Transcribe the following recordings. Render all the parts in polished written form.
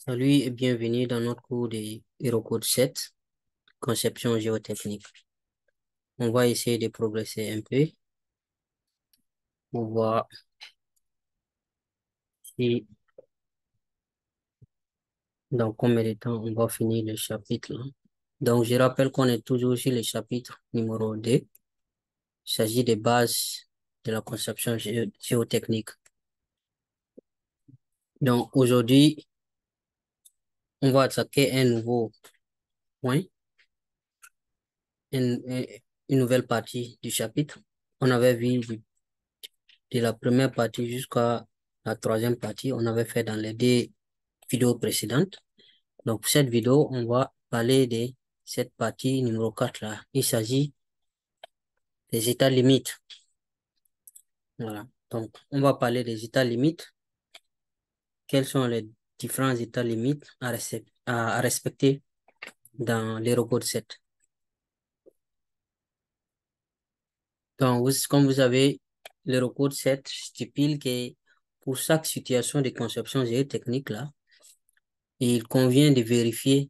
Salut et bienvenue dans notre cours de HeroCode 7, conception géotechnique. On va essayer de progresser un peu pour voir si dans combien de temps on va finir le chapitre là. Donc, je rappelle qu'on est toujours sur le chapitre numéro 2. Il s'agit des bases de la conception géotechnique. Donc, aujourd'hui, on va attaquer un nouveau point, une, une nouvelle partie du chapitre. On avait vu de la première partie jusqu'à la troisième partie, on avait fait dans les deux vidéos précédentes. Donc, pour cette vidéo, on va parler de cette partie numéro 4 là. Il s'agit des états limites. Voilà. Donc, on va parler des états limites. Quels sont les différents états limites à respecter dans l'Aerocode 7. Donc, comme vous savez, l'Aerocode 7 stipule que pour chaque situation de conception géotechnique là, il convient de vérifier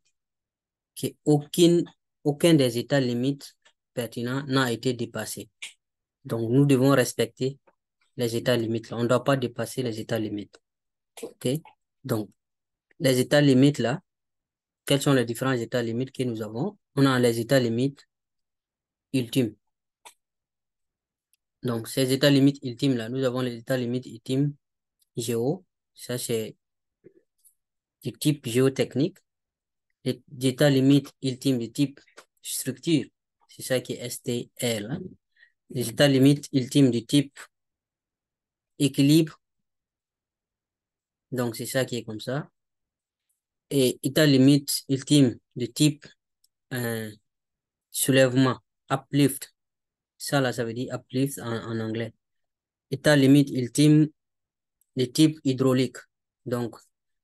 qu'aucun des états limites pertinents n'a été dépassé. Donc, nous devons respecter les états limites. Là. On ne doit pas dépasser les états limites. OK? Donc, les états limites, là, quels sont les différents états limites que nous avons? On a les états limites ultimes. Donc, ces états limites ultimes, là, nous avons les états limites ultimes géo. Ça, c'est du type géotechnique. Les états limites ultimes du type structure. C'est ça qui est STR, là. Les états limites ultimes du type équilibre. Donc, c'est ça qui est comme ça. Et état limite ultime de type euh, soulèvement, uplift. Ça, là, ça veut dire uplift en anglais. État limite ultime de type hydraulique. Donc,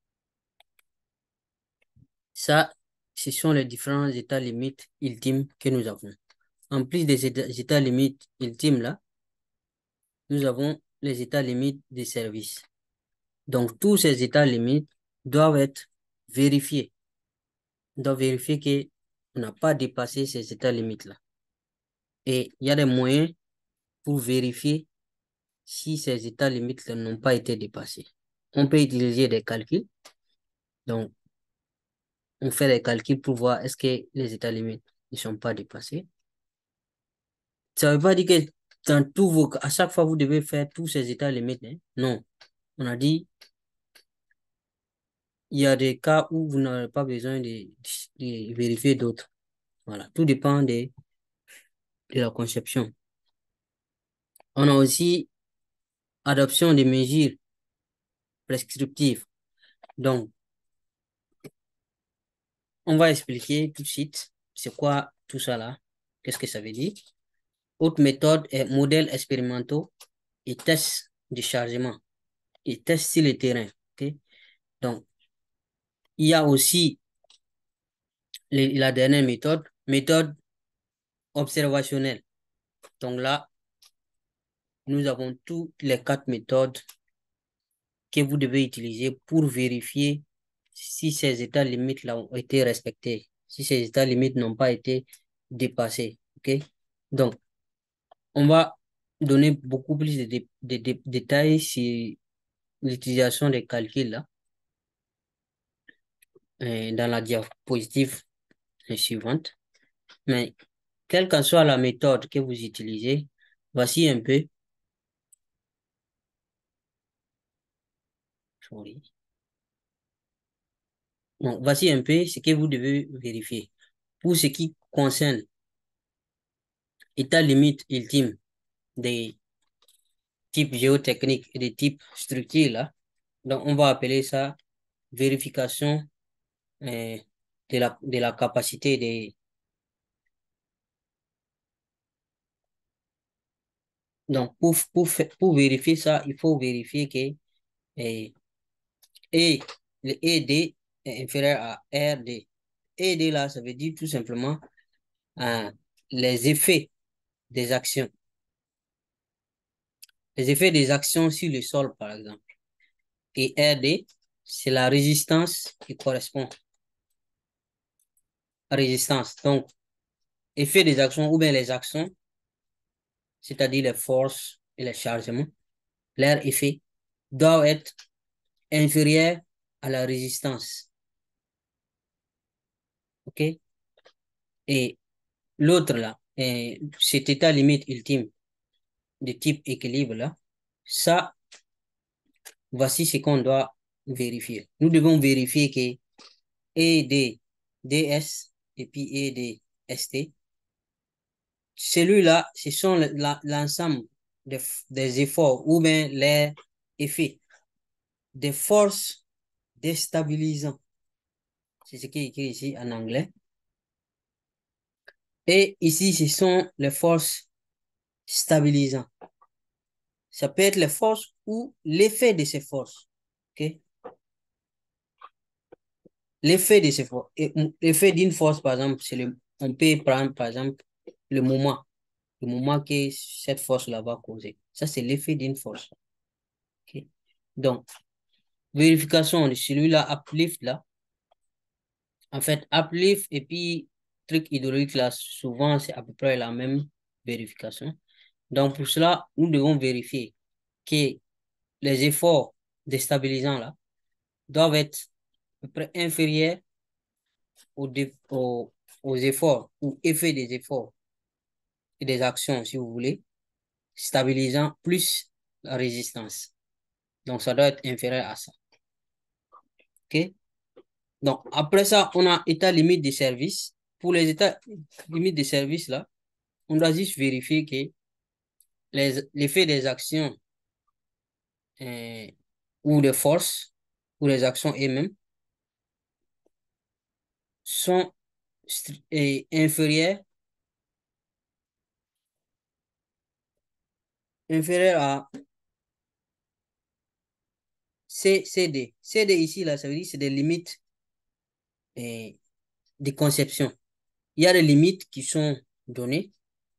ça, ce sont les différents états limites ultimes que nous avons. En plus des états limites ultimes, là, nous avons les états limites des services. Donc, tous ces états limites doivent être vérifiés. On doit vérifier qu'on n'a pas dépassé ces états limites-là. Et il y a des moyens pour vérifier si ces états limites n'ont pas été dépassés. On peut utiliser des calculs. Donc, on fait des calculs pour voir est-ce que les états limites ne sont pas dépassés. Ça ne veut pas dire que à chaque fois, vous devez faire tous ces états limites. Hein. Non. On a dit, il y a des cas où vous n'avez pas besoin de vérifier d'autres. Voilà. Tout dépend de la conception. On a aussi adoption des mesures prescriptives. Donc, on va expliquer tout de suite c'est quoi tout ça là. Qu'est-ce que ça veut dire? Autre méthode est modèles expérimentaux et tests de chargement et tests sur le terrain. Okay? Donc, il y a aussi la dernière méthode, méthode observationnelle. Donc là, nous avons toutes les 4 méthodes que vous devez utiliser pour vérifier si ces états limites là ont été respectés, si ces états limites n'ont pas été dépassés. OK? Donc, on va donner beaucoup plus de détails sur l'utilisation des calculs là, dans la diapositive suivante. Mais quelle que soit la méthode que vous utilisez, voici un peu, sorry. Donc, voici un peu ce que vous devez vérifier. Pour ce qui concerne état limite ultime des types géotechniques et des types structures là, donc on va appeler ça vérification de la capacité des. Donc, pour vérifier ça, il faut vérifier que eh, E, le ED est inférieur à RD. ED là, ça veut dire tout simplement les effets des actions. Les effets des actions sur le sol, par exemple. Et RD, c'est la résistance qui correspond à résistance. Donc, effet des actions ou bien les actions, c'est-à-dire les forces et les chargements, leur effet doit être inférieur à la résistance. OK? Et l'autre là, cet état limite ultime de type équilibre là, ça, voici ce qu'on doit vérifier. Nous devons vérifier que ED, DS et puis ED, ST, celui-là, ce sont l'ensemble des efforts ou bien les effets des forces déstabilisantes. C'est ce qui est écrit ici en anglais. Et ici, ce sont les forces stabilisantes. Ça peut être les forces ou l'effet de ces forces. OK? L'effet de ces forces. L'effet d'une force, par exemple, on peut prendre, par exemple, le moment. Le moment que cette force-là va causer. Ça, c'est l'effet d'une force. OK? Donc, vérification de celui-là, uplift là. En fait, uplift et puis truc hydraulique là, souvent, c'est à peu près la même vérification. Donc, pour cela, nous devons vérifier que les efforts déstabilisants là doivent être à peu près inférieurs aux efforts ou effets des efforts et des actions, si vous voulez, stabilisant plus la résistance. Donc, ça doit être inférieur à ça. OK? Donc, après ça, on a état limite de service. Pour les états limites de service, là, on doit juste vérifier que l'effet des actions euh, ou des forces ou les actions elles-mêmes sont inférieures à CD. CD ici, là, ça veut dire que c'est des limites euh, de conception. Il y a des limites qui sont données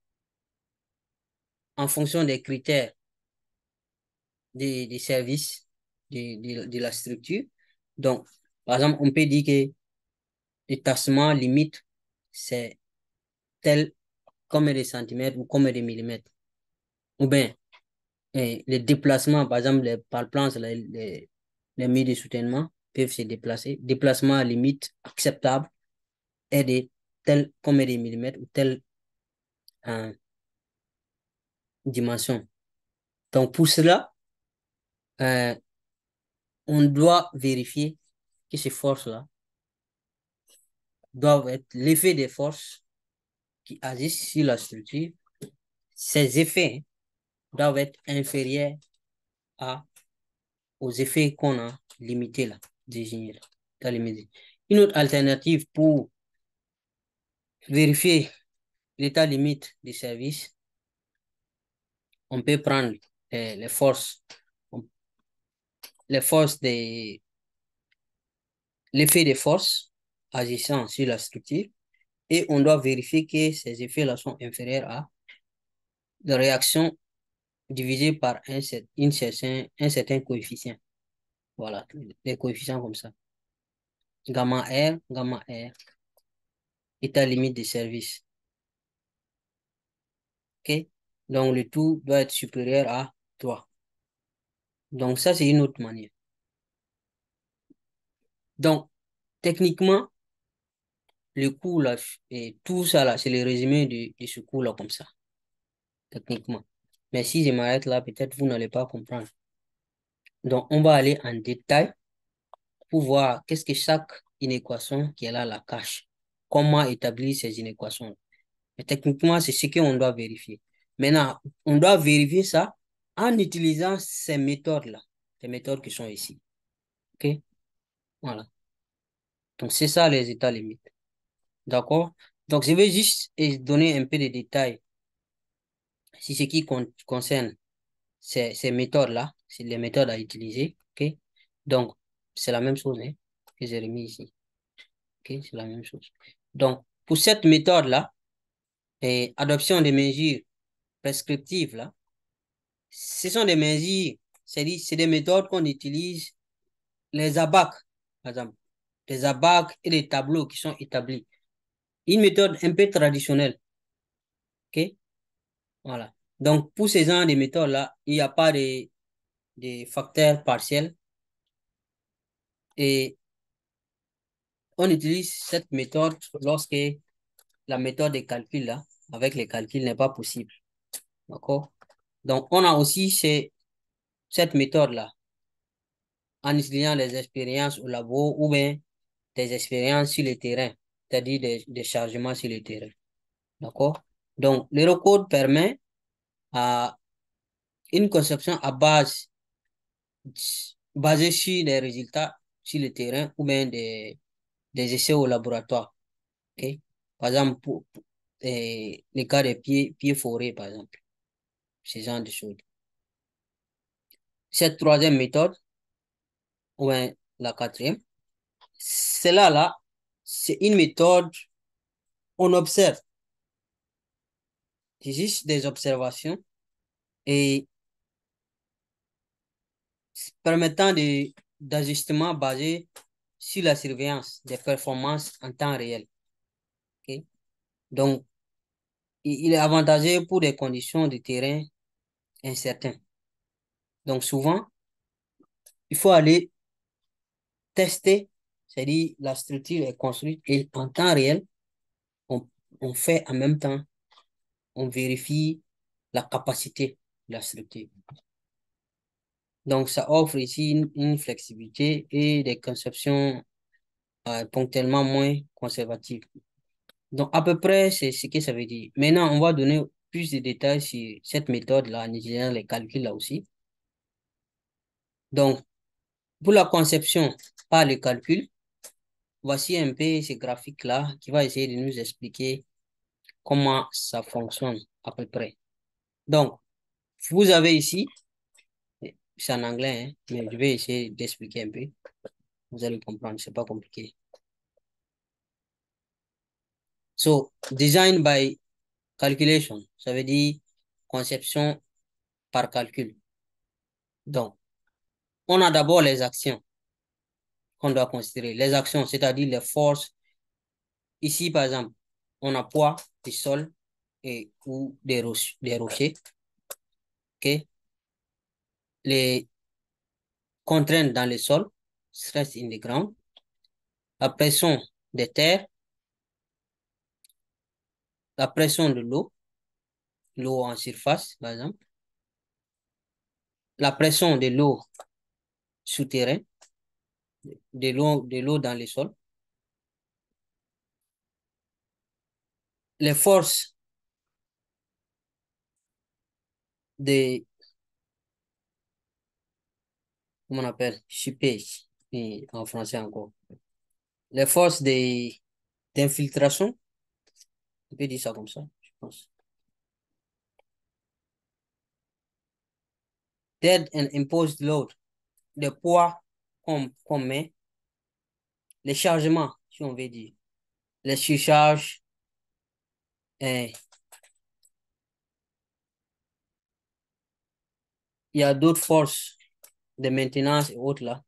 en fonction des critères des services de la structure. Donc, par exemple, on peut dire que le tassement limite, c'est tel combien de centimètres ou combien de millimètres. Ou bien, les déplacements, par exemple, par le plan, les murs de soutènement peuvent se déplacer. Déplacement à limite acceptable est de tel combien de millimètres ou telle euh, dimension. Donc, pour cela, euh, on doit vérifier que ces forces-là doivent être l'effet des forces qui agissent sur la structure. Ces effets doivent être inférieurs à, aux effets qu'on a limités là, désignés là, dans les mesures. Une autre alternative pour vérifier l'état limite du service, on peut prendre les forces, les forces des, l'effet des forces agissant sur la structure et on doit vérifier que ces effets-là sont inférieurs à la réaction divisée par un certain coefficient. Voilà, des coefficients comme ça. Gamma R, état limite de service. OK? Donc, le tout doit être supérieur à 3. Donc, ça, c'est une autre manière. Donc, techniquement, le cours là, et tout ça là, c'est le résumé de ce cours là comme ça, techniquement. Mais si je m'arrête là, peut-être vous n'allez pas comprendre. Donc, on va aller en détail pour voir qu'est-ce que chaque inéquation qui est là la cache. Comment établir ces inéquations. Mais techniquement, c'est ce qu'on doit vérifier. Maintenant, on doit vérifier ça en utilisant ces méthodes-là, les méthodes qui sont ici. OK? Voilà. Donc, c'est ça les états limites. D'accord? Donc, je vais juste donner un peu de détails sur ce qui concerne ces méthodes-là. C'est les méthodes à utiliser. OK? Donc, c'est la même chose hein, que j'ai remis ici. OK? C'est la même chose. Donc, pour cette méthode-là, et adoption des mesures prescriptives, là, ce sont des mesures, c'est des méthodes qu'on utilise les abacs, par exemple, les abacs et les tableaux qui sont établis. Une méthode un peu traditionnelle, ok? Voilà. Donc, pour ces genres de méthodes-là, il n'y a pas de facteurs partiels et on utilise cette méthode lorsque la méthode de calcul, là, avec les calculs, n'est pas possible. D'accord? Donc, on a aussi cette méthode-là en utilisant les expériences au labo ou bien des expériences sur le terrain, c'est-à-dire des chargements sur le terrain. D'accord? Donc, l'Eurocode permet à une conception à basée sur des résultats sur le terrain ou bien des essais au laboratoire. Ok. Par exemple, les cas des pieds forés, par exemple, ce genre de choses. Cette troisième méthode, ou bien la quatrième, celle-là, c'est une méthode, on observe, c'est juste des observations et permettant d'ajustement basé sur la surveillance des performances en temps réel. Ok. Donc, il est avantageux pour des conditions de terrain incertaines. Donc, souvent, il faut aller tester, c'est-à-dire la structure est construite et en temps réel, on, on fait en même temps, on vérifie la capacité de la structure. Donc, ça offre ici une flexibilité et des conceptions ponctuellement moins conservatives. Donc, à peu près, c'est ce que ça veut dire. Maintenant, on va donner plus de détails sur cette méthode-là en utilisant les calculs là aussi. Donc, pour la conception par le calcul, voici un peu ce graphique-là qui va essayer de nous expliquer comment ça fonctionne à peu près. Donc, vous avez ici, c'est en anglais, hein, mais je vais essayer d'expliquer un peu. Vous allez comprendre, c'est pas compliqué. So, design by calculation, ça veut dire conception par calcul. Donc, on a d'abord les actions qu'on doit considérer. Les actions, c'est-à-dire les forces. Ici, par exemple, on a poids du sol ou des rochers. Ok. Les contraintes dans le sol, stress in the ground. La pression des terres, la pression de l'eau en surface, par exemple. La pression de l'eau souterraine, de l'eau dans le sol. Les forces de, comment on appelle, chippage, en français encore. Les forces d'infiltration, on peut dire ça comme ça, je pense. Dead and imposed load, le poids qu'on met, les chargements, si on veut dire, les surcharges, il y a d'autres forces de maintenance et autres là.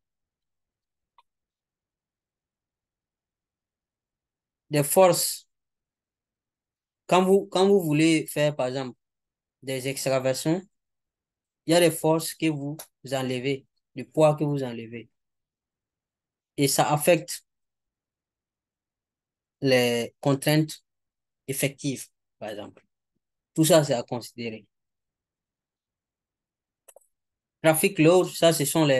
Des forces, quand vous voulez faire, par exemple, des excavations, il y a des forces que vous enlevez, du poids que vous enlevez. Et ça affecte les contraintes effectives, par exemple. Tout ça, c'est à considérer. Traffic load, ça, ce sont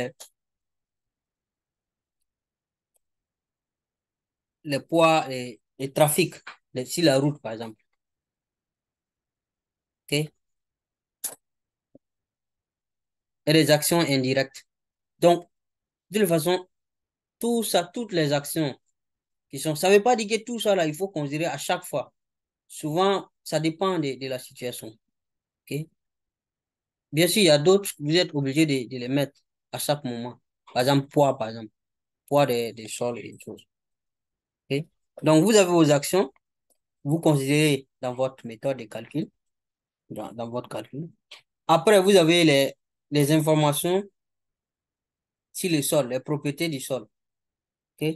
les poids, les trafics sur la route, par exemple. OK? Et les actions indirectes. Donc, de toute façon, tout ça, toutes les actions qui sont, ça ne veut pas dire que tout ça, là, il faut considérer à chaque fois. Souvent, ça dépend de la situation. OK? Bien sûr, il y a d'autres, vous êtes obligé de les mettre à chaque moment. Par exemple, poids, par exemple. Poids des sols et des choses. OK? Donc, vous avez vos actions, vous considérez dans votre méthode de calcul, dans votre calcul. Après, vous avez les informations si le sol, les propriétés du sol. Ok?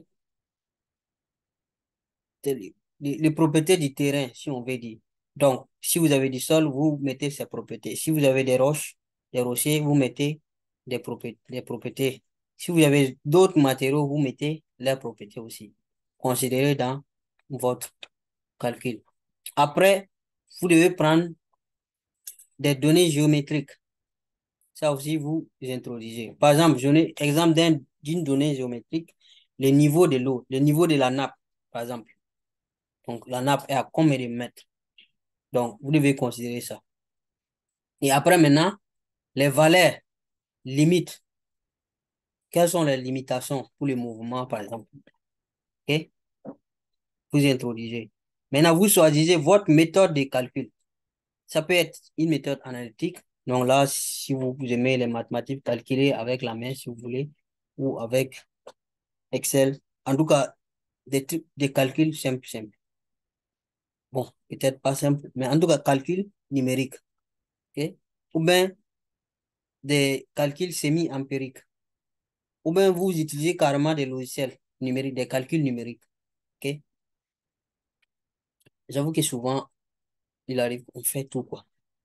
Les propriétés du terrain, si on veut dire. Donc, si vous avez du sol, vous mettez ces propriétés. Si vous avez des roches, des rochers, vous mettez des propriétés. Si vous avez d'autres matériaux, vous mettez leurs propriétés aussi. Considérez dans votre calcul. Après, vous devez prendre des données géométriques. Ça aussi, vous introduisez. Par exemple, exemple d'une donnée géométrique, le niveau de l'eau, le niveau de la nappe, par exemple. Donc, la nappe est à combien de mètres? Donc, vous devez considérer ça. Et après, maintenant, les valeurs limites. Quelles sont les limitations pour les mouvements, par exemple? OK? Vous introduisez. Maintenant, vous choisissez votre méthode de calcul. Ça peut être une méthode analytique. Donc là, si vous aimez les mathématiques, calculer avec la main, si vous voulez, ou avec Excel. En tout cas, des calculs simples, simples. Bon, peut-être pas simple, mais en tout cas, calcul numérique. OK? Ou bien des calculs semi-empiriques. Ou bien vous utilisez carrément des logiciels numériques, des calculs numériques. OK? J'avoue que souvent, il arrive, on fait tout, quoi,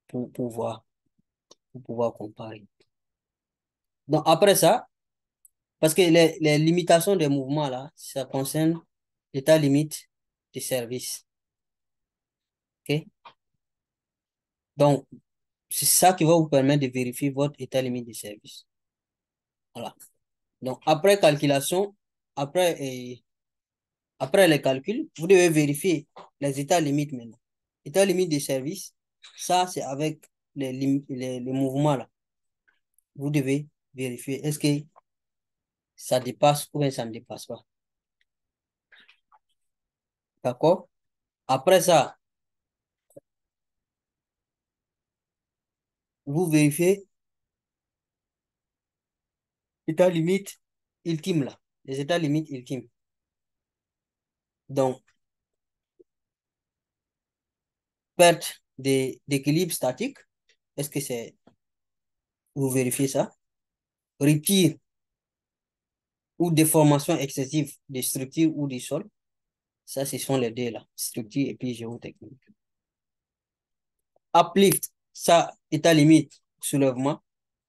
pour pouvoir comparer. Donc, après ça, parce que les limitations des mouvements, là, ça concerne l'état limite des services. OK? Donc, c'est ça qui va vous permettre de vérifier votre état limite des services. Voilà. Donc, après calculation, après, après les calculs, vous devez vérifier les états limites maintenant. État limite des services, ça, c'est avec les mouvements là. Vous devez vérifier est-ce que ça dépasse ou bien ça ne dépasse pas. D'accord? Après ça, vous vérifiez l'état limite ultime là. Les états limites ultimes. Donc, perte d'équilibre statique. Est-ce que c'est, vous vérifiez ça? Rupture ou déformation excessive des structures ou du sol. Ça, ce sont les deux là. Structure et puis géotechnique. Uplift, ça, état limite, soulèvement.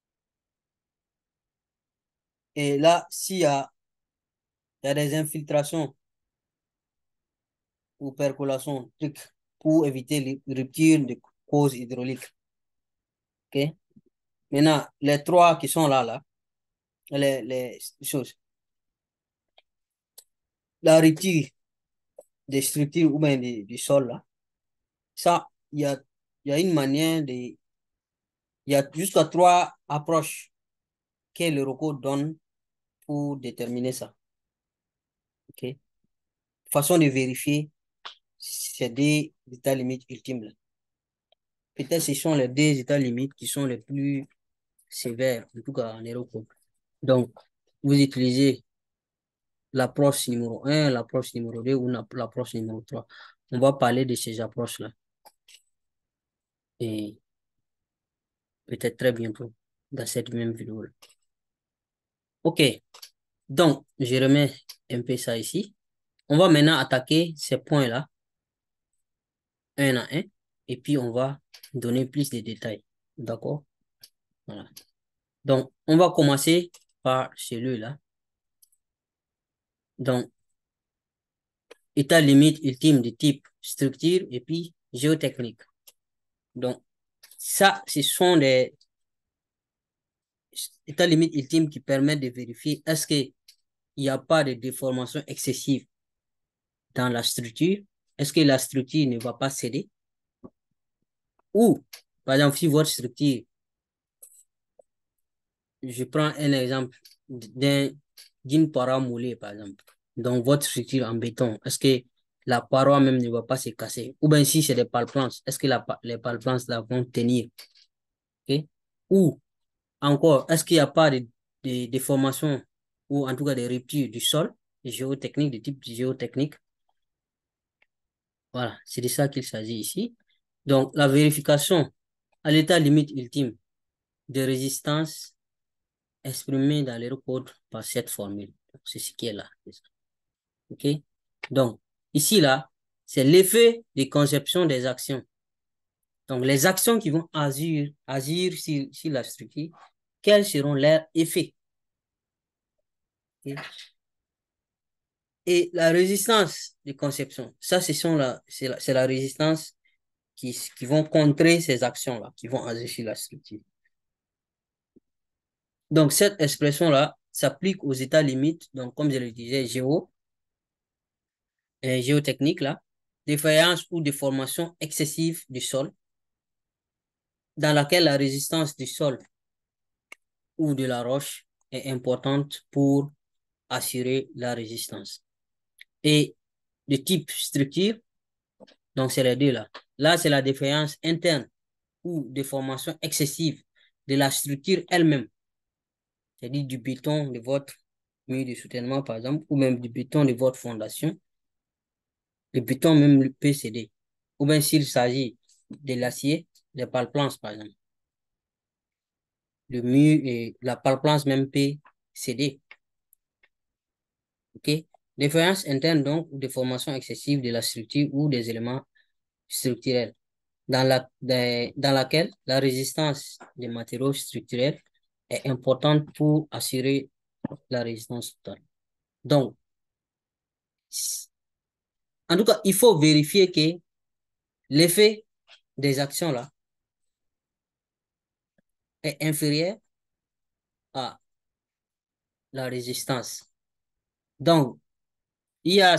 Et là, il y a des infiltrations ou percolations pour éviter les ruptures de causes hydrauliques. OK? Maintenant, les trois qui sont là, les choses. La rupture des structures ou bien du sol, là, ça, il y a une manière de. Il y a jusqu'à trois approches que le recours donne pour déterminer ça. OK? Façon de vérifier ces deux états limites ultimes là. Peut-être ce sont les deux états limites qui sont les plus sévères, en tout cas en Europe. Donc, vous utilisez l'approche numéro un, l'approche numéro 2 ou l'approche numéro 3. On va parler de ces approches-là. Et peut-être très bientôt dans cette même vidéo. OK. Donc, je remets un peu ça ici. On va maintenant attaquer ces points-là, un à un, et puis on va donner plus de détails. D'accord? Voilà. Donc, on va commencer par celui-là. Donc, état limite ultime de type structure et puis géotechnique. Donc, ça, ce sont des états limites ultimes qui permettent de vérifier est-ce qu'il n'y a pas de déformation excessive dans la structure. Est-ce que la structure ne va pas céder? Ou, par exemple, si votre structure, je prends un exemple d'une paroi moulée, par exemple. Donc, votre structure en béton, est-ce que la paroi même ne va pas se casser? Ou bien si c'est des pales-planches, est-ce que les pales-planches là vont tenir? Ok? Ou encore, est-ce qu'il n'y a pas de déformation ou en tout cas des ruptures du sol, géotechnique, de type géotechnique? Voilà, c'est de ça qu'il s'agit ici. Donc, la vérification à l'état limite ultime de résistance exprimés dans leur code par cette formule. C'est ce qui est là. OK? Donc, ici, là, c'est l'effet de conception des actions. Donc, les actions qui vont agir sur la structure, quels seront leurs effets? OK? Et la résistance de conception, ça, c'est la résistance qui vont contrer ces actions-là, qui vont agir sur la structure. Donc, cette expression-là s'applique aux états limites, donc comme je le disais, géotechnique, là, défaillance ou déformation excessive du sol, dans laquelle la résistance du sol ou de la roche est importante pour assurer la résistance. Et de type structure, donc c'est les deux là. Là, c'est la défaillance interne ou déformation excessive de la structure elle-même, c'est-à-dire du béton de votre mur de soutènement, par exemple, ou même du béton de votre fondation. Le béton même peut céder. Ou bien s'il s'agit de l'acier, des pales-planches, par exemple. Le mur et la pale-planche même peut céder. OK? Défaillance interne, donc, ou déformation excessive de la structure ou des éléments structurels, dans laquelle la résistance des matériaux structurels est importante pour assurer la résistance totale. Donc, en tout cas, il faut vérifier que l'effet des actions là est inférieur à la résistance. Donc, il y a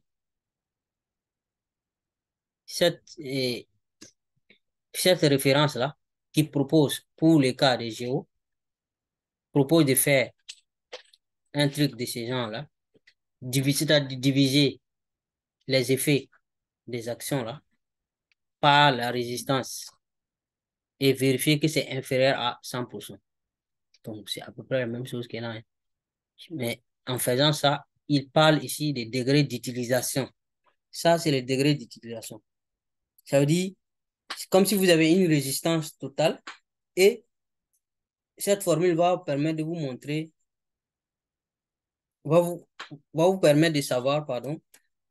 cette, cette référence-là qui propose, pour les cas de géo, propose de faire un truc de ce genre-là, c'est-à-dire diviser les effets des actions-là par la résistance et vérifier que c'est inférieur à 100%. Donc, c'est à peu près la même chose qu'il y a là. Mais en faisant ça, il parle ici des degrés d'utilisation. Ça, c'est les degrés d'utilisation. Ça veut dire, c'est comme si vous avez une résistance totale et cette formule va vous permettre de vous montrer, va vous, va vous permettre de savoir, pardon,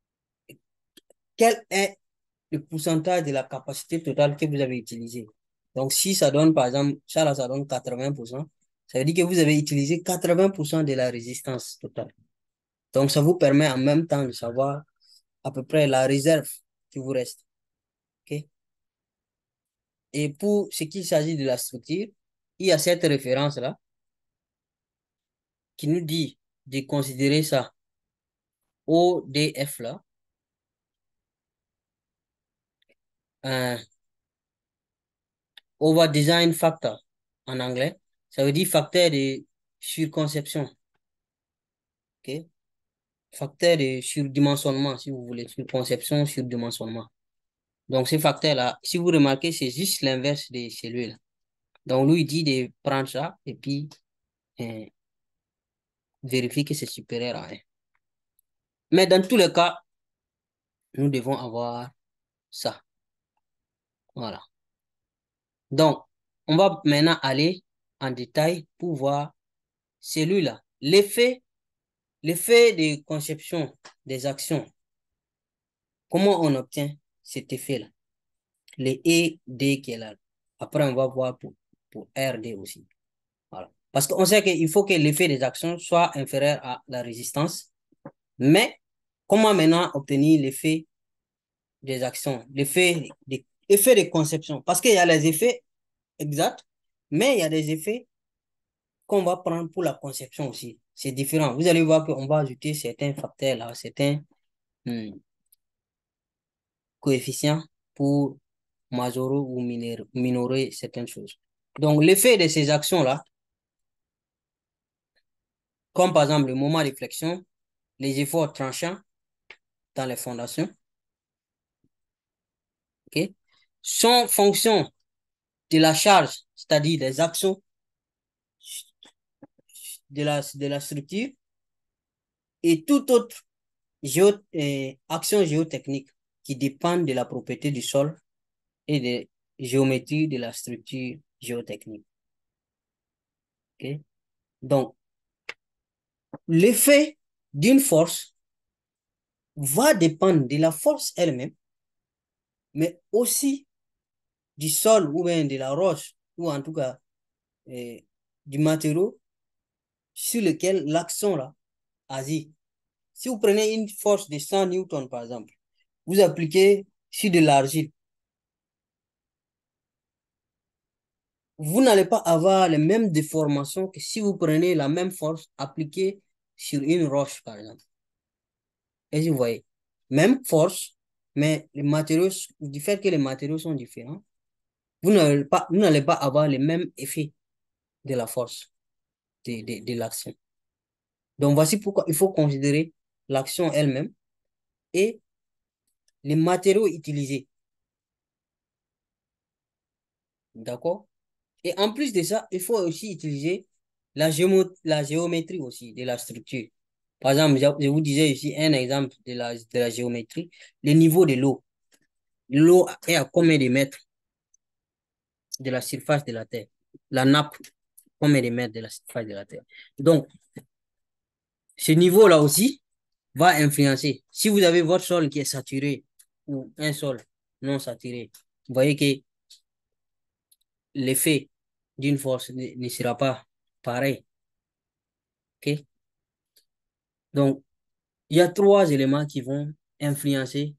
quel est le pourcentage de la capacité totale que vous avez utilisé. Donc, si ça donne, par exemple, ça là, ça donne 80%, ça veut dire que vous avez utilisé 80% de la résistance totale. Donc, ça vous permet en même temps de savoir à peu près la réserve qui vous reste. OK? Et pour ce qui s'agit de la structure, il y a cette référence-là qui nous dit de considérer ça ODF là, un Over Design Factor en anglais. Ça veut dire facteur de surconception. OK? Facteur de surdimensionnement, si vous voulez, surconception, surdimensionnement. Donc, ces facteurs-là, si vous remarquez, c'est juste l'inverse de celui-là. Donc, lui, il dit de prendre ça et puis euh, vérifier que c'est supérieur à 1. Mais dans tous les cas, nous devons avoir ça. Voilà. Donc, on va maintenant aller en détail pour voir celui-là. L'effet de conception des actions. Comment on obtient cet effet-là? Les E, D qui est là. Après, on va voir pour R, D aussi. Voilà. Parce qu'on sait qu'il faut que l'effet des actions soit inférieur à la résistance. Mais comment maintenant obtenir l'effet des actions, l'effet de conception? Parce qu'il y a les effets exacts, mais il y a des effets qu'on va prendre pour la conception aussi. C'est différent. Vous allez voir qu'on va ajouter certains facteurs là, certains coefficients pour majorer ou minorer certaines choses. Donc, l'effet de ces actions-là, comme par exemple le moment de flexion, les efforts tranchants dans les fondations, ok, sont fonction de la charge, c'est-à-dire des actions de la structure et toute autre action géotechnique qui dépend de la propriété du sol et de géométrie de la structure géotechnique. Ok? Donc, l'effet d'une force va dépendre de la force elle-même, mais aussi du sol ou bien de la roche, ou en tout cas euh, du matériau sur lequel l'action là agit. Si vous prenez une force de 100 newtons, par exemple, vous appliquez sur de l'argile, vous n'allez pas avoir les mêmes déformations que si vous prenez la même force appliquée sur une roche, par exemple. Et si vous voyez, même force, mais les matériaux, du fait que les matériaux sont différents, vous n'allez pas avoir les mêmes effets de la force, de l'action. Donc, voici pourquoi il faut considérer l'action elle-même et les matériaux utilisés. D'accord? Et en plus de ça, il faut aussi utiliser la géométrie aussi de la structure. Par exemple, je vous disais ici un exemple de la géométrie, le niveau de l'eau. L'eau est à combien de mètres de la surface de la Terre? La nappe, combien de mètres de la surface de la Terre? Donc, ce niveau-là aussi va influencer. Si vous avez votre sol qui est saturé ou un sol non saturé, vous voyez que l'effet d'une force ne sera pas pareil. OK? Donc, il y a trois éléments qui vont influencer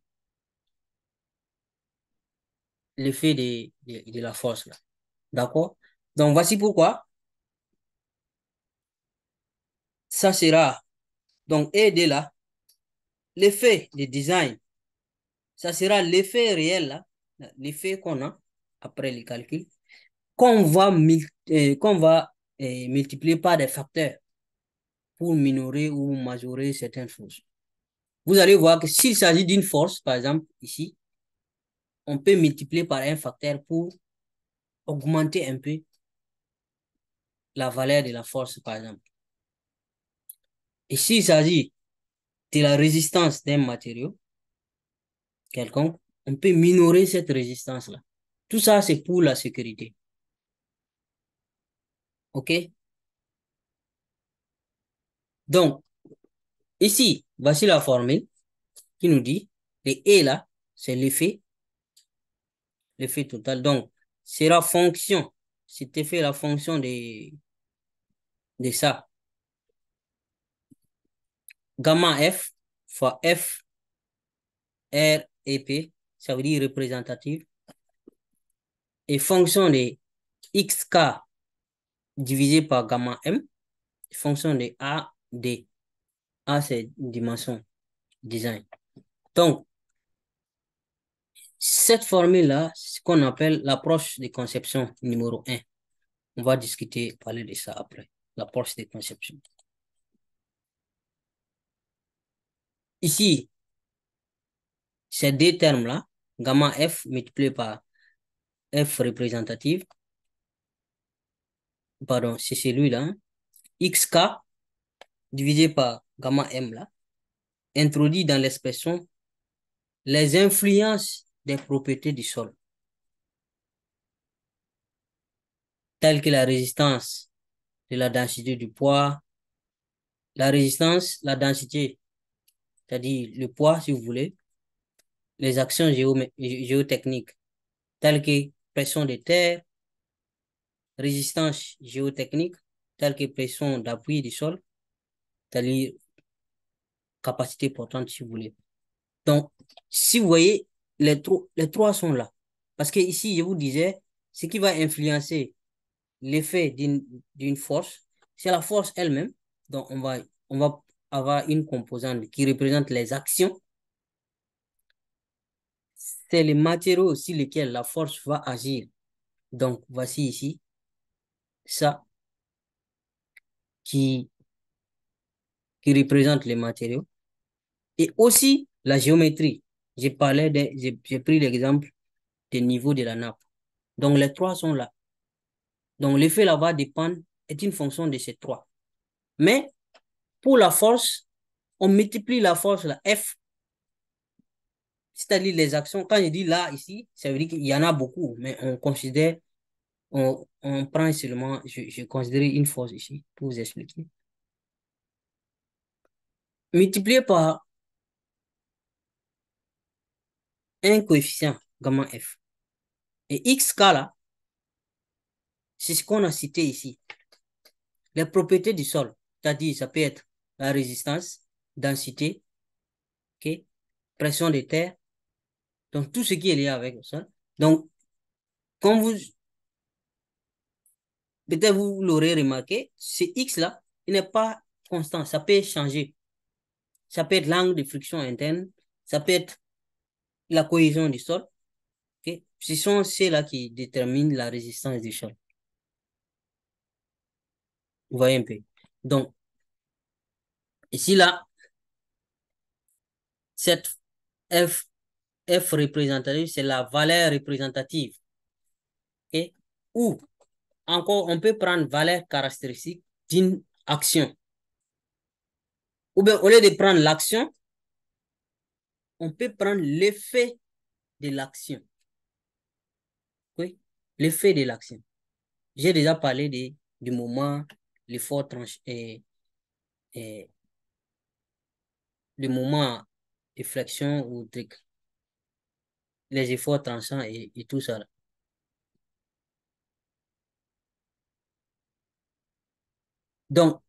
l'effet de la force là. D'accord? Donc, voici pourquoi ça sera, donc, aider là, l'effet de design, ça sera l'effet réel là, l'effet qu'on a après les calculs, qu'on va multiplier par des facteurs pour minorer ou majorer certaines choses. Vous allez voir que s'il s'agit d'une force, par exemple, ici, on peut multiplier par un facteur pour augmenter un peu la valeur de la force, par exemple. Et s'il s'agit de la résistance d'un matériau quelconque, on peut minorer cette résistance-là. Tout ça, c'est pour la sécurité. OK? Donc, ici, voici la formule qui nous dit, le E là, c'est l'effet total. Donc, sera fonction, cet effet la fonction de ça. Gamma F fois F, R et P, ça veut dire représentative, et fonction de XK divisé par gamma M, fonction de A, D. A, c'est dimension, design. Donc, cette formule-là, c'est ce qu'on appelle l'approche de conception numéro 1. On va discuter, parler de ça après. L'approche de conception. Ici, ces deux termes-là, gamma F multiplié par F représentative, pardon, c'est celui-là, hein, XK divisé par gamma M là, introduit dans l'expression les influences des propriétés du sol, telles que la résistance de la densité du poids, la résistance, la densité, c'est-à-dire le poids, si vous voulez, les actions géotechniques, telles que pression de terre, résistance géotechnique, telles que pression d'appui du sol, c'est-à-dire capacité portante, si vous voulez. Donc, si vous voyez, les trois sont là. Parce que ici, je vous disais, ce qui va influencer l'effet d'une force, c'est la force elle-même. Donc, on va avoir une composante qui représente les actions. C'est les matériaux sur lesquels la force va agir. Donc, voici ici ça qui, qui représente les matériaux. Et aussi la géométrie. J'ai pris l'exemple des niveaux de la nappe. Donc, les trois sont là. Donc, l'effet là va dépendre, est une fonction de ces trois. Mais pour la force, on multiplie la force, la F, c'est-à-dire les actions. Quand je dis là, ici, ça veut dire qu'il y en a beaucoup, mais on considère On prend seulement, je considère une force ici pour vous expliquer. Multiplié par un coefficient gamma F. Et XK là, c'est ce qu'on a cité ici. Les propriétés du sol, c'est-à-dire ça peut être la résistance, densité, ok, pression de terre, donc tout ce qui est lié avec le sol. Donc, comme vous, peut-être vous l'aurez remarqué, ce X là, il n'est pas constant, ça peut changer. Ça peut être l'angle de friction interne, ça peut être la cohésion du sol. Okay? Ce sont ceux-là qui déterminent la résistance du sol. Vous voyez un peu. Donc, ici, là, cette F, F représentative, c'est la valeur représentative. Okay? Ou, encore, on peut prendre valeur caractéristique d'une action. Ou bien, au lieu de prendre l'action, on peut prendre l'effet de l'action. Oui, l'effet de l'action. J'ai déjà parlé du moment, l'effort tranché, et le moment de flexion ou truc, les efforts tranchants et tout ça. Là. Donc,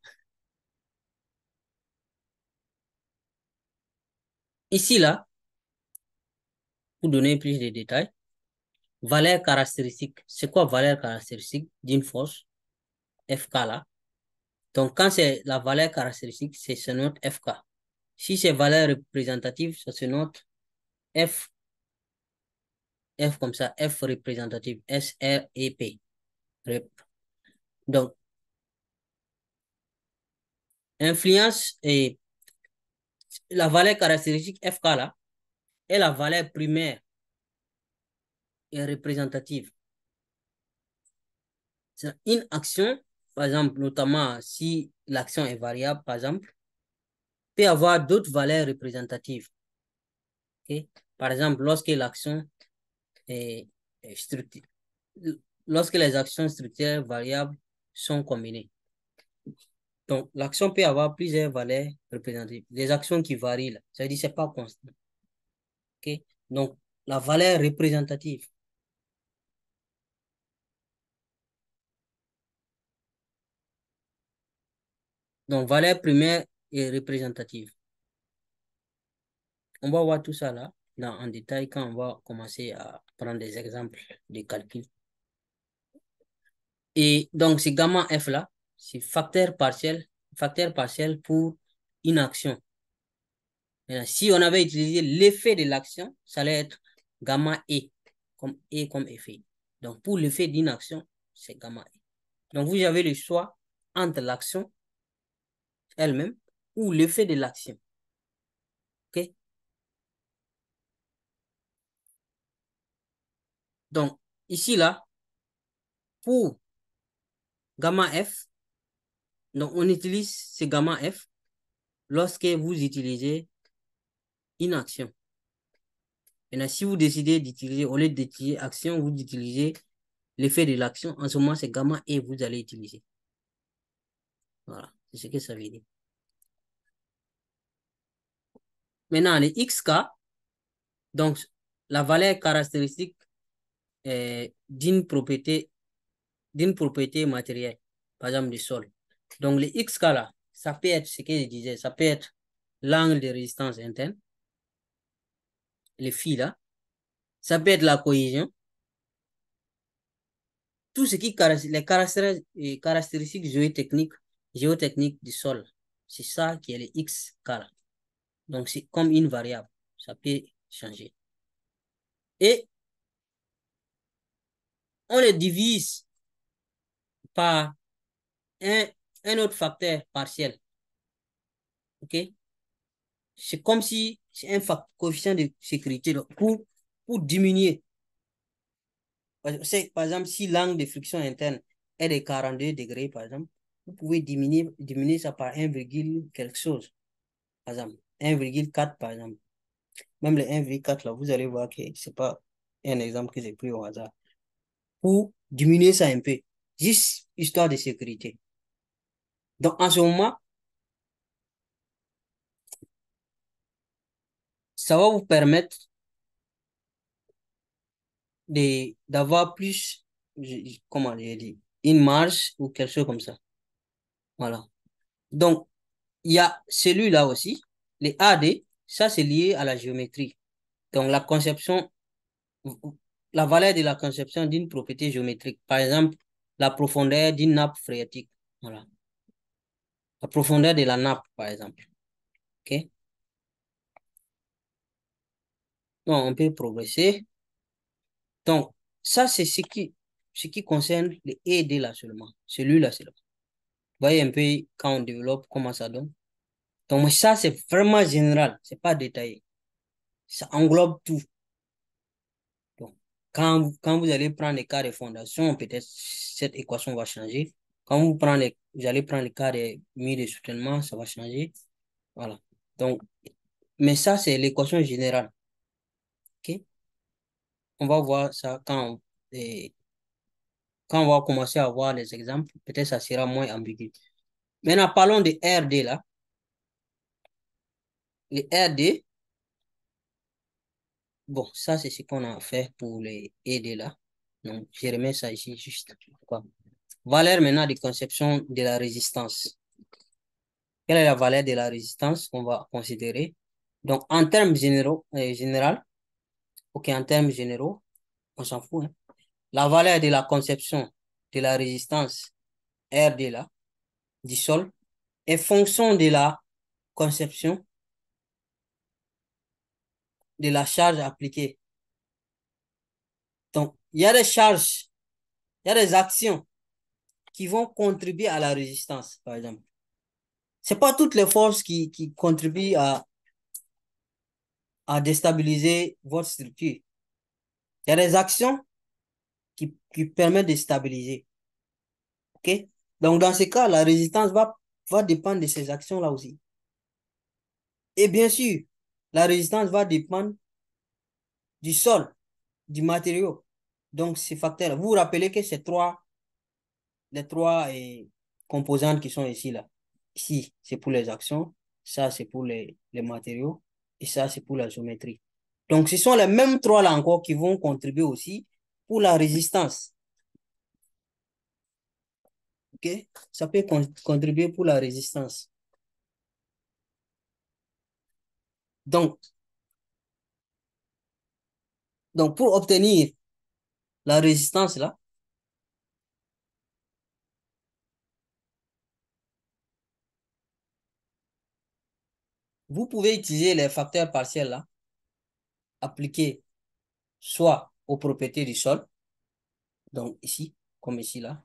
ici, là, pour donner plus de détails, valeur caractéristique. C'est quoi valeur caractéristique d'une force? FK là. Donc, quand c'est la valeur caractéristique, c'est ce note FK. Si c'est valeur représentative, ça se note F, F comme ça, F représentative, SREP. Rep. Donc, influence et la valeur caractéristique FK là est la valeur primaire et représentative. C'est une action, par exemple, notamment si l'action est variable, par exemple, peut avoir d'autres valeurs représentatives. Okay? Par exemple, lorsque l'action est structurée, lorsque les actions structurelles variables sont combinées. Donc, l'action peut avoir plusieurs valeurs représentatives. Des actions qui varient, là. Ça veut dire que ce n'est pas constant. Okay? Donc, la valeur représentative. Donc, valeur primaire et représentative. On va voir tout ça là en détail quand on va commencer à prendre des exemples de calcul. Et donc, ce gamma F là, c'est facteur partiel pour une action. Maintenant, si on avait utilisé l'effet de l'action, ça allait être gamma E comme effet. Donc, pour l'effet d'une action, c'est gamma E. Donc, vous avez le choix entre l'action elle-même ou l'effet de l'action. OK? Donc, ici, là, pour gamma F, donc on utilise ce gamma F lorsque vous utilisez une action. Maintenant, si vous décidez d'utiliser, au lieu d'utiliser action, vous utilisez l'effet de l'action, en ce moment, c'est gamma E vous allez utiliser. Voilà, c'est ce que ça veut dire. Maintenant, les XK, donc la valeur caractéristique d'une propriété matérielle, par exemple du sol. Donc, les XK là, ça peut être ce que je disais, ça peut être l'angle de résistance interne, les phi là, ça peut être la cohésion, tout ce qui les caractéristiques géotechniques du sol. C'est ça qui est le XK là. Donc, c'est comme une variable. Ça peut changer. Et on les divise par un, un autre facteur partiel. OK? C'est comme si c'est un coefficient de sécurité donc, pour diminuer. Par exemple, si l'angle de friction interne est de 42 degrés, par exemple, vous pouvez diminuer ça par 1, quelque chose. Par exemple, 1,4 par exemple. Même le 1,4 là, vous allez voir que ce n'est pas un exemple que j'ai pris au hasard. pour diminuer ça un peu, juste histoire de sécurité. Donc, en ce moment, ça va vous permettre d'avoir plus, comment je dis, une marge ou quelque chose comme ça. Voilà. Donc, il y a celui-là aussi, les AD, ça c'est lié à la géométrie. Donc, la valeur de la conception d'une propriété géométrique. Par exemple, la profondeur d'une nappe phréatique. Voilà. La profondeur de la nappe, par exemple. OK? Donc, on peut progresser. Donc, ça, c'est ce qui concerne les AD là seulement. Celui-là seulement. Vous voyez un peu quand on développe, comment ça donne. Donc, mais ça, c'est vraiment général. C'est pas détaillé. Ça englobe tout. Donc, quand vous allez prendre les cas de fondation, peut-être cette équation va changer. Quand vous allez prendre les cas des murs de soutènement, ça va changer. Voilà. Donc, mais ça, c'est l'équation générale. OK? On va voir ça quand on va commencer à voir les exemples. Peut-être ça sera moins ambigu. Maintenant, parlons de RD là. Les RD, bon, ça, c'est ce qu'on a fait pour les ED là. Donc, je remets ça ici juste. Quoi. Valeur maintenant de conception de la résistance. Quelle est la valeur de la résistance qu'on va considérer? Donc, en termes généraux, ok, en termes généraux, on s'en fout, hein. La valeur de la conception de la résistance RD là, du sol, est fonction de la conception de la charge appliquée. Donc, il y a des charges, il y a des actions qui vont contribuer à la résistance, par exemple. C'est pas toutes les forces qui contribuent à déstabiliser votre structure. Il y a des actions qui permettent de stabiliser. OK? Donc, dans ce cas, la résistance va dépendre de ces actions-là aussi. Et bien sûr, la résistance va dépendre du sol, du matériau. Donc, ces facteurs, vous vous rappelez que les trois composantes qui sont ici, là. Ici, c'est pour les actions. Ça, c'est pour les matériaux. Et ça, c'est pour la géométrie. Donc, ce sont les mêmes trois là encore qui vont contribuer aussi pour la résistance. OK? Ça peut contribuer pour la résistance. Donc, pour obtenir la résistance là, vous pouvez utiliser les facteurs partiels là, appliqués soit aux propriétés du sol, donc ici, comme ici là,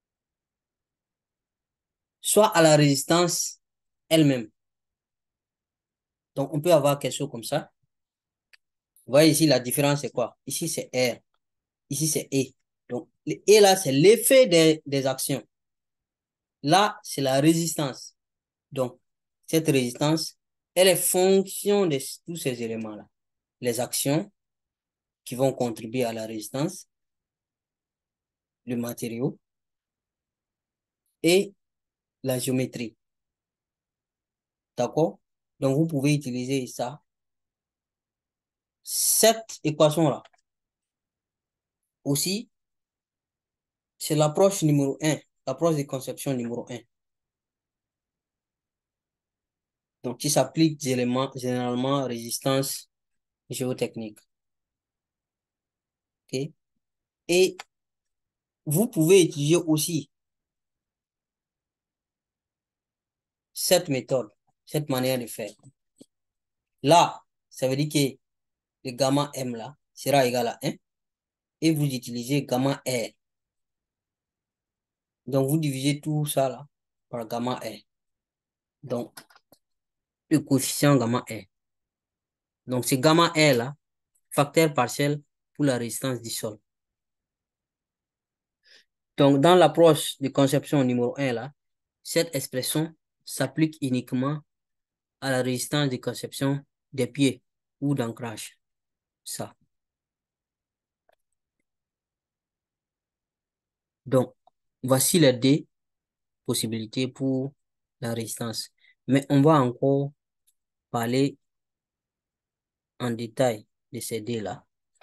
soit à la résistance elle-même. Donc, on peut avoir quelque chose comme ça. Vous voyez ici, la différence, c'est quoi? Ici, c'est R. Ici, c'est E. Donc, le E là, c'est l'effet des actions. Là, c'est la résistance. Donc, cette résistance, elle est fonction de tous ces éléments-là. Les actions qui vont contribuer à la résistance, le matériau et la géométrie. D'accord? Donc, vous pouvez utiliser ça. Cette équation-là, aussi, c'est l'approche numéro un, l'approche de conception numéro un. Donc, qui s'applique généralement à résistance géotechnique. OK? Et vous pouvez utiliser aussi cette méthode, cette manière de faire. Là, ça veut dire que le gamma M là sera égal à 1 et vous utilisez gamma R. Donc, vous divisez tout ça là par gamma R. Donc, le coefficient gamma R. Donc, c'est gamma R là, facteur partiel pour la résistance du sol. Donc, dans l'approche de conception numéro un là, cette expression s'applique uniquement à la résistance de conception des pieds ou d'ancrage. Ça. Donc, voici les deux possibilités pour la résistance. Mais on va encore parler en détail de ces deux-là.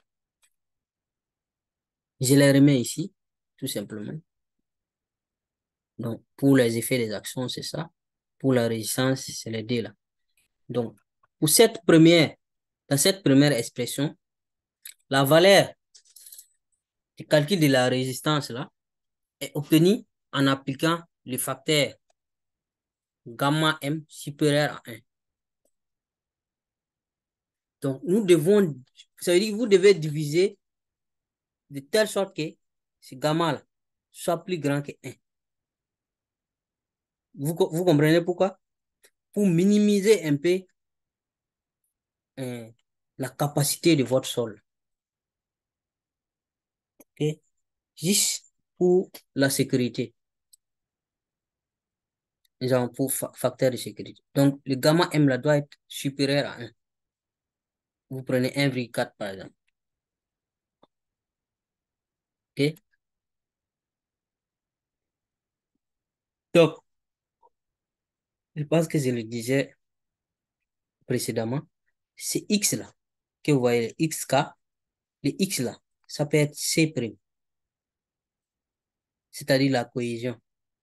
Je les remets ici, tout simplement. Donc, pour les effets des actions, c'est ça. Pour la résistance, c'est les deux là. Donc, pour dans cette première expression, la valeur du calcul de la résistance là est obtenue en appliquant le facteur gamma M supérieur à 1. Donc, ça veut dire que vous devez diviser de telle sorte que ce gamma là soit plus grand que 1. Vous comprenez pourquoi? Pour minimiser un peu euh, la capacité de votre sol. Ok? Juste pour la sécurité, genre pour facteur de sécurité. Donc, le gamma M là doit être supérieur à 1. Vous prenez 1,4 par exemple. Ok? Donc, je pense que je le disais précédemment, c'est X là, que vous voyez, XK, le X là, ça peut être C', c'est-à-dire la cohésion.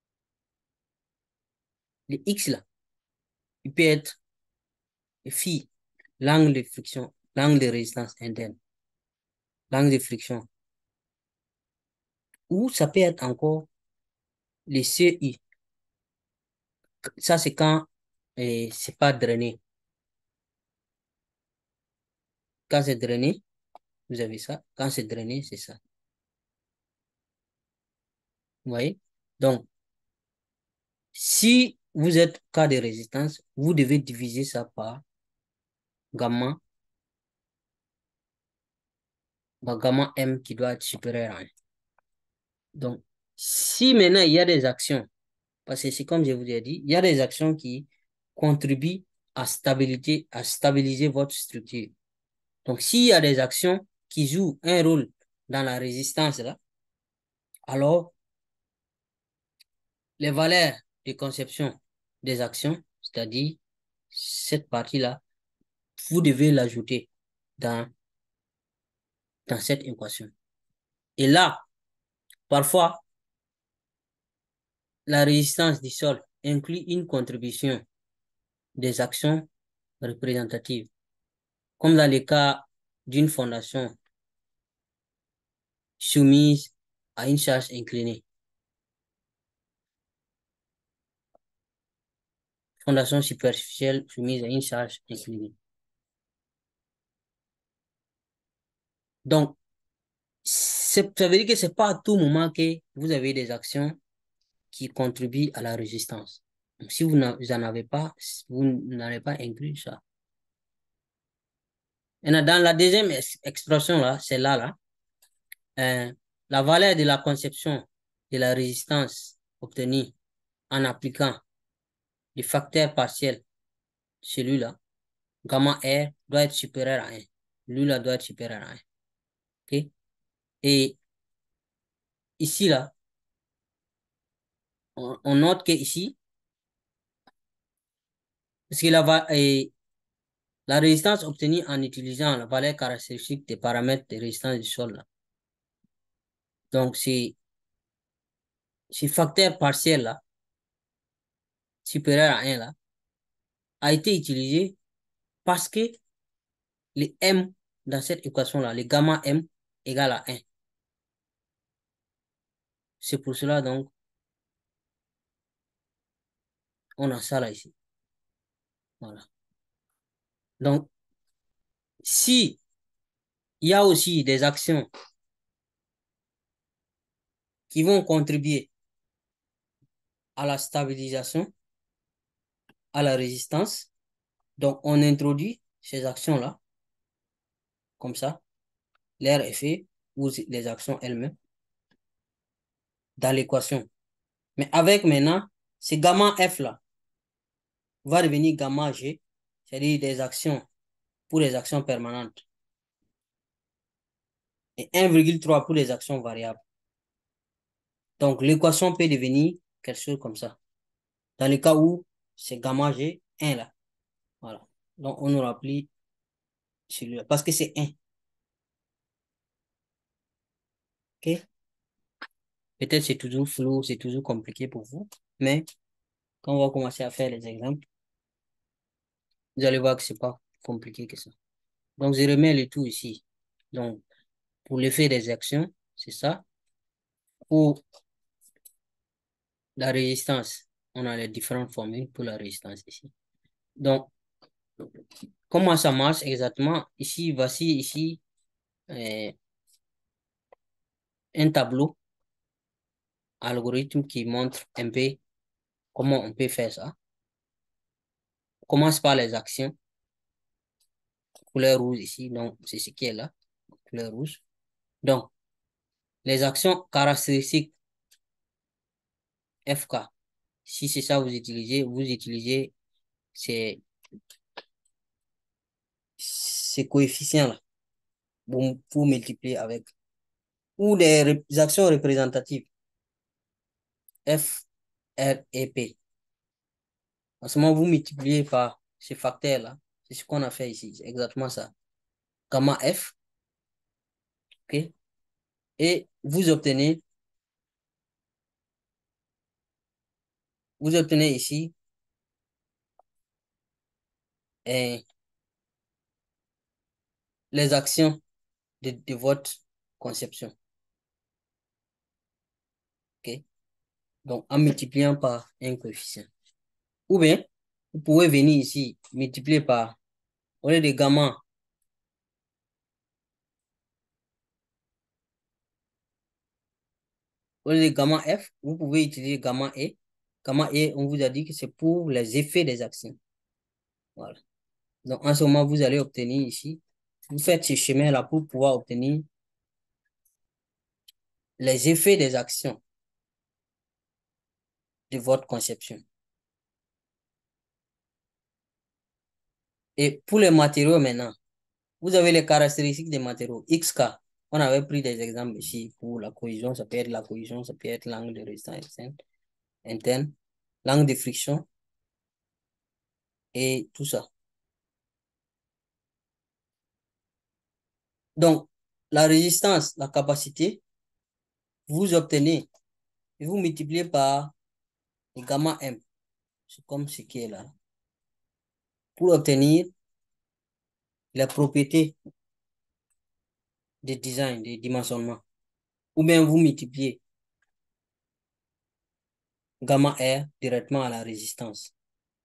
Le X là, il peut être phi, l'angle de friction, l'angle de résistance interne, l'angle de friction. Ou ça peut être encore le CI. Ça, c'est quand c'est pas drainé. Quand c'est drainé, vous avez ça. Quand c'est drainé, c'est ça. Vous voyez? Donc, si vous êtes cas de résistance, vous devez diviser ça par gamma, gamma M qui doit être supérieur à 1. Donc, si maintenant il y a des actions, parce que c'est comme je vous ai dit, il y a des actions qui contribuent à stabiliser votre structure. Donc, s'il y a des actions qui jouent un rôle dans la résistance, là, alors les valeurs de conception des actions, c'est-à-dire cette partie-là, vous devez l'ajouter dans, dans cette équation. Et là, parfois, la résistance du sol inclut une contribution des actions représentatives, comme dans le cas d'une fondation soumise à une charge inclinée. Fondation superficielle soumise à une charge inclinée. Donc, ça veut dire que c'est pas à tout moment que vous avez des actions qui contribuent à la résistance. Donc, si vous n'en avez pas, vous n'allez pas inclure ça. Et dans la deuxième expression, là, celle-là, là, la valeur de la conception de la résistance obtenue en appliquant le facteur partiel, celui-là, gamma R doit être supérieur à 1. Lui-là doit être supérieur à 1. OK? Et ici, là, on note que ici, parce que la résistance obtenue en utilisant la valeur caractéristique des paramètres de résistance du sol, là. Donc, ce facteur partiel, là, supérieur à 1, là, a été utilisé parce que le M dans cette équation-là, le gamma M égale à 1. C'est pour cela, donc, on a ça là ici. Voilà. Donc, si il y a aussi des actions qui vont contribuer à la stabilisation, à la résistance, donc on introduit ces actions-là, comme ça, leur effet ou les actions elles-mêmes dans l'équation. Mais avec maintenant, ce gamma F-là va devenir gamma G, c'est-à-dire des actions pour les actions permanentes et 1,3 pour les actions variables. Donc, l'équation peut devenir quelque chose comme ça. Dans le cas où c'est gamma G, 1 là. Voilà. Donc, on nous rappelle celui-là parce que c'est 1. OK? Peut-être c'est toujours flou, c'est toujours compliqué pour vous, mais quand on va commencer à faire les exemples, vous allez voir que c'est pas compliqué que ça. Donc, je remets le tout ici. Donc, pour l'effet des actions, c'est ça. Pour la résistance, on a les différentes formules pour la résistance ici. Donc, comment ça marche exactement? Ici, voici ici euh, un tableau algorithme qui montre un peu comment on peut faire ça. On commence par les actions, couleur rouge ici, donc c'est ce qui est là, couleur rouge. Donc, les actions caractéristiques FK, si c'est ça vous utilisez ces coefficients-là pour multiplier avec. Ou des actions représentatives, F, R et P. En ce moment, vous multipliez par ce facteur-là. C'est ce qu'on a fait ici. C'est exactement ça. Gamma F, OK? Et vous obtenez ici eh, les actions de votre conception. OK? Donc, en multipliant par un coefficient. Ou bien, vous pouvez venir ici, multiplier par, au lieu de gamma, au lieu de gamma F, vous pouvez utiliser gamma E. Gamma E, on vous a dit que c'est pour les effets des actions. Voilà. Donc, en ce moment, vous allez obtenir ici, vous faites ce chemin-là pour pouvoir obtenir les effets des actions de votre conception. Et pour les matériaux maintenant, vous avez les caractéristiques des matériaux. XK, on avait pris des exemples ici pour la cohésion, ça peut être la cohésion, ça peut être l'angle de résistance interne, l'angle de friction et tout ça. Donc, la résistance, la capacité, vous obtenez et vous multipliez par le gamma M. C'est comme ce qui est là. Pour obtenir les propriétés de design, de dimensionnement. Ou bien vous multipliez gamma R directement à la résistance.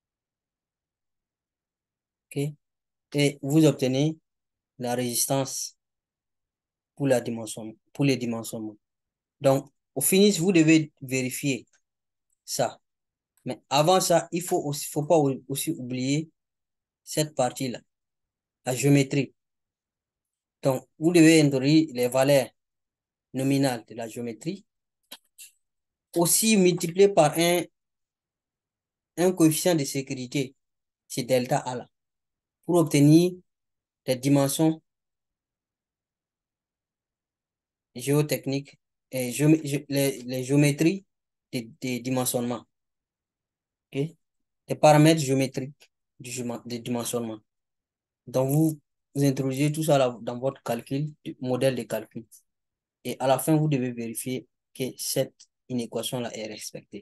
OK? Et vous obtenez la résistance pour la dimension, pour les dimensionnements. Donc, au finish, vous devez vérifier ça. Mais avant ça, faut pas aussi oublier cette partie-là, la géométrie. Donc, vous devez introduire les valeurs nominales de la géométrie, aussi multiplier par un coefficient de sécurité, c'est delta A là, pour obtenir les dimensions géotechniques et les géométries des dimensionnements. OK? Les paramètres géométriques du dimensionnement. Donc, vous introduisez tout ça là dans votre calcul, modèle de calcul. Et à la fin, vous devez vérifier que cette inéquation-là est respectée.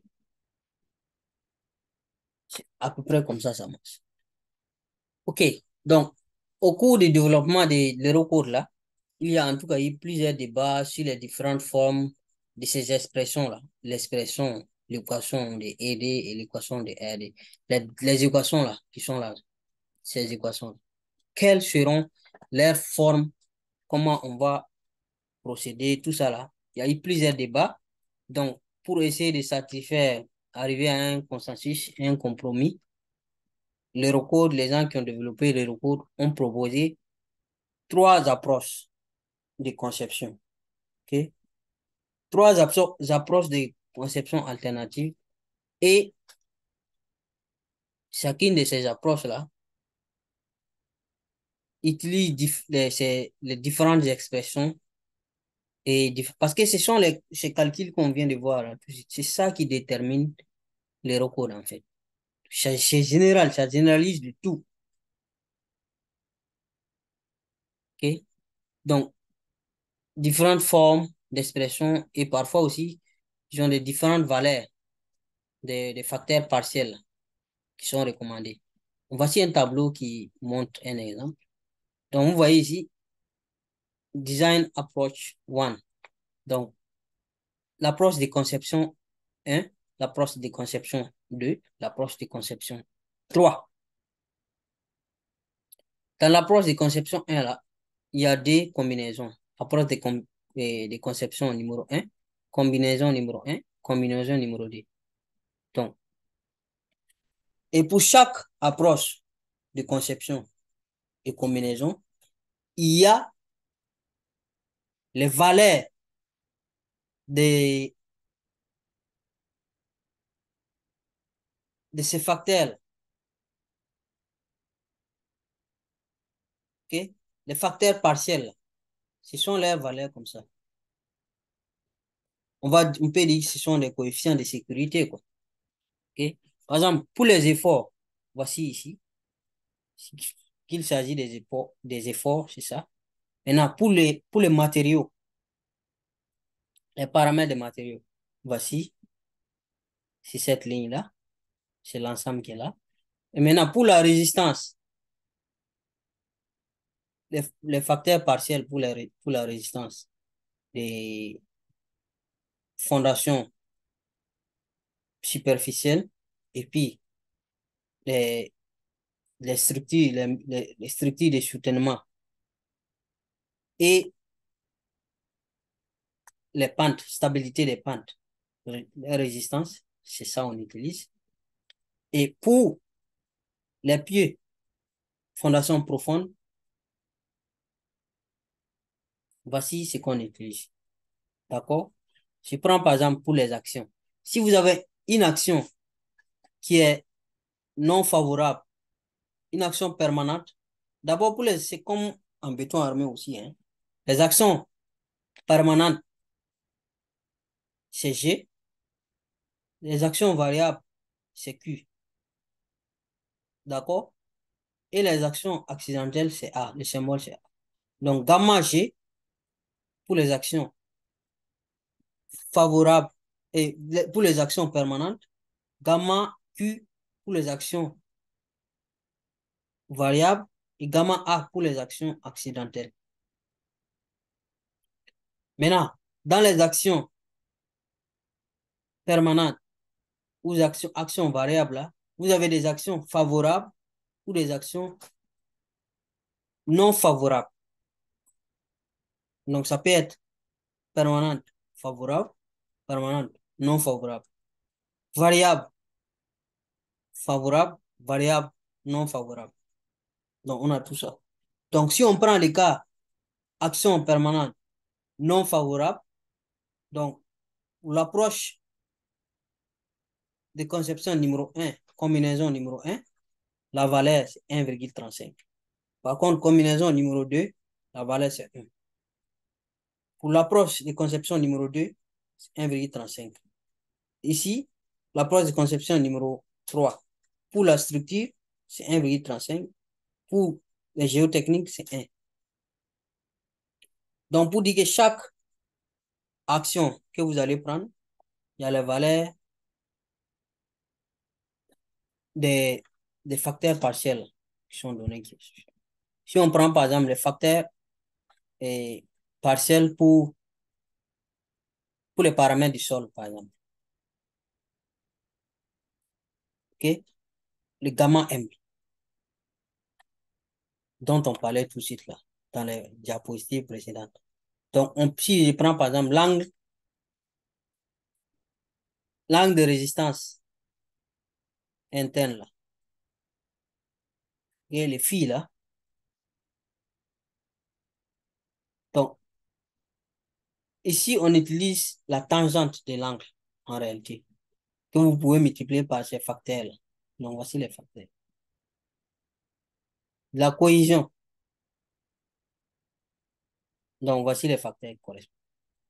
C'est à peu près comme ça marche. OK. Donc, au cours du développement de l'Eurocode là, il y a en tout cas eu plusieurs débats sur les différentes formes de ces expressions-là. L'expression, l'équation de ED et l'équation de RD. Les équations là, qui sont là, ces équations. Quelles seront leurs formes? Comment on va procéder? Tout ça là. Il y a eu plusieurs débats. Donc, pour essayer de satisfaire, arriver à un consensus, un compromis, l'Eurocode, les gens qui ont développé l'Eurocode ont proposé trois approches de conception. OK? Trois approches de conception alternative et chacune de ces approches-là utilise les différentes expressions Parce que ce sont ces calculs qu'on vient de voir, là. C'est ça qui détermine les recours, en fait. C'est général, ça généralise de tout. OK? Donc, différentes formes d'expression et parfois aussi, ils ont des différentes valeurs des facteurs partiels qui sont recommandés. Voici un tableau qui montre un exemple. Donc, vous voyez ici, Design Approach 1. Donc, l'approche de conception 1, l'approche de conception 2, l'approche de conception 3. Dans l'approche de conception 1, là, il y a des combinaisons. Approche de conception numéro 1, combinaison numéro 1, combinaison numéro 2. Donc, et pour chaque approche de conception et combinaison, il y a les valeurs de, de ces facteurs, ok? Les facteurs partiels, ce sont leurs valeurs comme ça. On peut dire que ce sont des coefficients de sécurité, quoi. Ok? Par exemple, pour les efforts, voici ici, qu'il s'agit des efforts, c'est ça. Maintenant, pour les matériaux, les paramètres des matériaux, voici, c'est cette ligne-là, c'est l'ensemble qui est là. Et maintenant, pour la résistance, les facteurs partiels pour la résistance des fondations superficielles et puis les, les structures de soutènement et les pentes, stabilité des pentes, la résistance, c'est ça on utilise. Et pour les pieds, fondation profonde, voici ce qu'on utilise. D'accord? Je prends par exemple pour les actions. Si vous avez une action qui est non favorable, une action permanente, d'abord c'est comme en béton armé aussi, hein. Les actions permanentes, c'est G. Les actions variables, c'est Q. D'accord? Et les actions accidentelles, c'est A. Le symbole, c'est A. Donc, gamma G pour les actions favorables et pour les actions permanentes. Gamma Q pour les actions variables et gamma A pour les actions accidentelles. Maintenant, dans les actions permanentes ou actions variables, là, vous avez des actions favorables ou des actions non favorables. Donc, ça peut être permanente favorable, permanente non favorable. Variable favorable, variable non favorable. Donc, on a tout ça. Donc, si on prend les cas action permanente non favorable, donc l'approche de conception numéro 1, combinaison numéro 1, la valeur c'est 1,35. Par contre, combinaison numéro 2, la valeur c'est 1. Pour l'approche de conception numéro 2, c'est 1,35. Ici, l'approche de conception numéro 3, pour la structure, c'est 1,35. Pour les géotechniques, c'est 1. Donc, pour dire que chaque action que vous allez prendre, il y a les valeurs des, des facteurs partiels qui sont donnés. Si on prend par exemple les facteurs partiels pour les paramètres du sol, par exemple, ok, le gamma M, dont on parlait tout de suite là, dans les diapositives précédentes. Donc, si je prends par exemple l'angle de résistance interne là, et les fils là, donc ici on utilise la tangente de l'angle en réalité, que vous pouvez multiplier par ces facteurs là. Donc, voici les facteurs. La cohésion, donc voici les facteurs correspondants.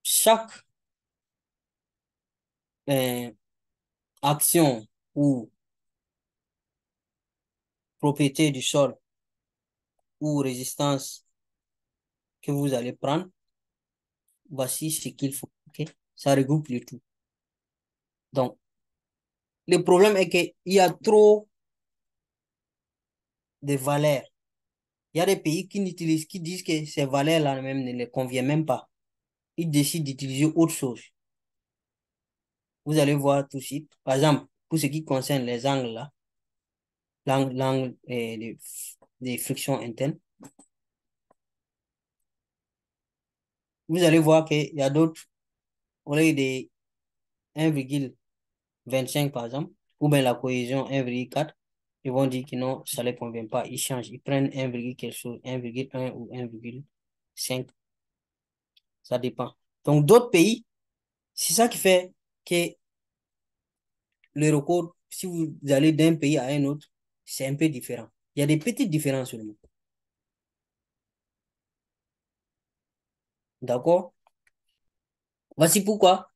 chaque action ou propriété du sol ou résistance que vous allez prendre, voici ce qu'il faut. Ok? Ça regroupe le tout. Donc, le problème est qu'il y a trop de valeurs. Il y a des pays qui disent que ces valeurs-là même ne les conviennent même pas. Ils décident d'utiliser autre chose. Vous allez voir tout de suite. Par exemple, pour ce qui concerne les angles là, l'angle des frictions internes, vous allez voir qu'il y a d'autres, au lieu de 1,25 par exemple, ou bien la cohésion 1,4, ils vont dire que non, ça ne les convient pas. Ils changent. Ils prennent 1, quelque chose, 1,1 ou 1,5. Ça dépend. Donc, d'autres pays, c'est ça qui fait que l'eurocode, si vous allez d'un pays à un autre, c'est un peu différent. Il y a des petites différences seulement. D'accord? Voici pourquoi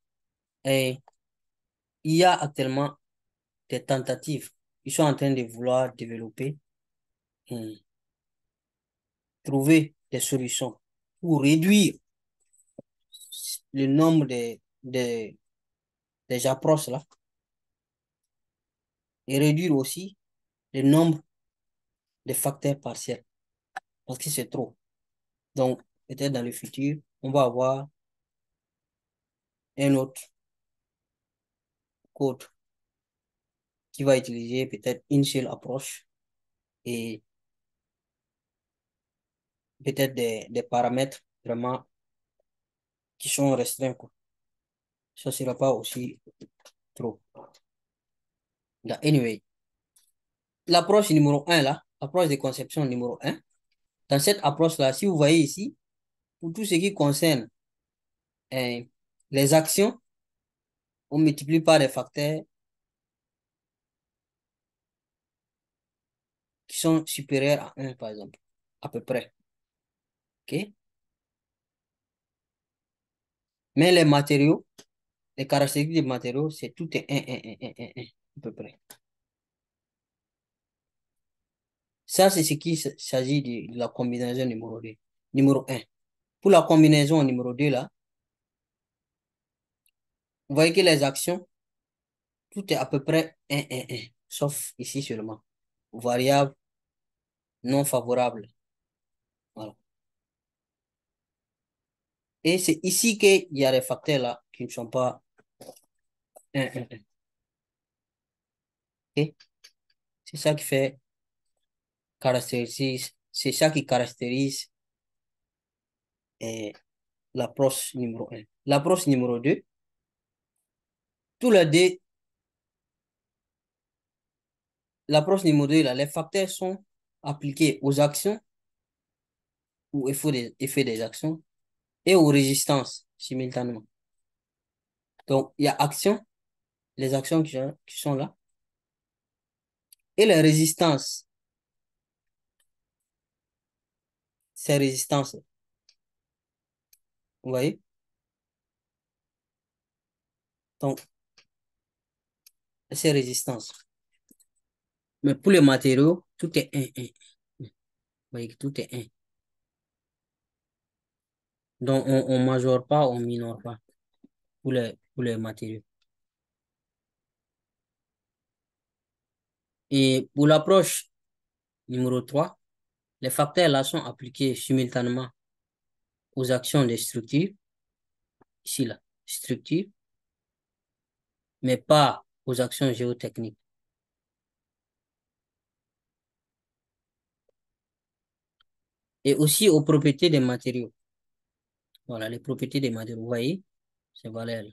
il y a actuellement des tentatives. Ils sont en train de vouloir développer, hum, trouver des solutions pour réduire le nombre des approches là et réduire aussi le nombre de facteurs partiels parce que c'est trop. Donc, peut-être dans le futur, on va avoir un autre code qui va utiliser peut-être une seule approche et peut-être des paramètres vraiment qui sont restreints, quoi. Ça ne sera pas aussi trop. Anyway, l'approche numéro un là, l'approche de conception numéro un, dans cette approche-là, si vous voyez ici, pour tout ce qui concerne les actions, on multiplie par des facteurs qui sont supérieurs à un par exemple, à peu près. OK? Mais les matériaux, les caractéristiques des matériaux, c'est tout est un, à peu près. Ça, c'est ce qui s'agit de la combinaison numéro 2. Numéro un. Pour la combinaison numéro 2 là, vous voyez que les actions, tout est à peu près un. Sauf ici seulement. Variable non favorable. Voilà. Et c'est ici qu'il y a des facteurs là qui ne sont pas un. OK? C'est ça qui fait caractérise, c'est ça qui caractérise eh, l'approche numéro un. L'approche numéro 2, tous les deux, l'approche numéro 2 là, les facteurs sont appliqués aux actions ou effets des actions et aux résistances simultanément. Donc, il y a action, les actions qui sont là, et les résistances, ces résistances, vous voyez? Donc, ces résistances. Mais pour les matériaux, tout est un. Vous voyez que tout est un. Donc, on ne majore pas, on minore pas pour les matériaux. Et pour l'approche numéro 3, les facteurs là sont appliqués simultanément aux actions des structures, ici là, structure, mais pas aux actions géotechniques. Et aussi aux propriétés des matériaux. Voilà, les propriétés des matériaux, vous voyez, c'est valable.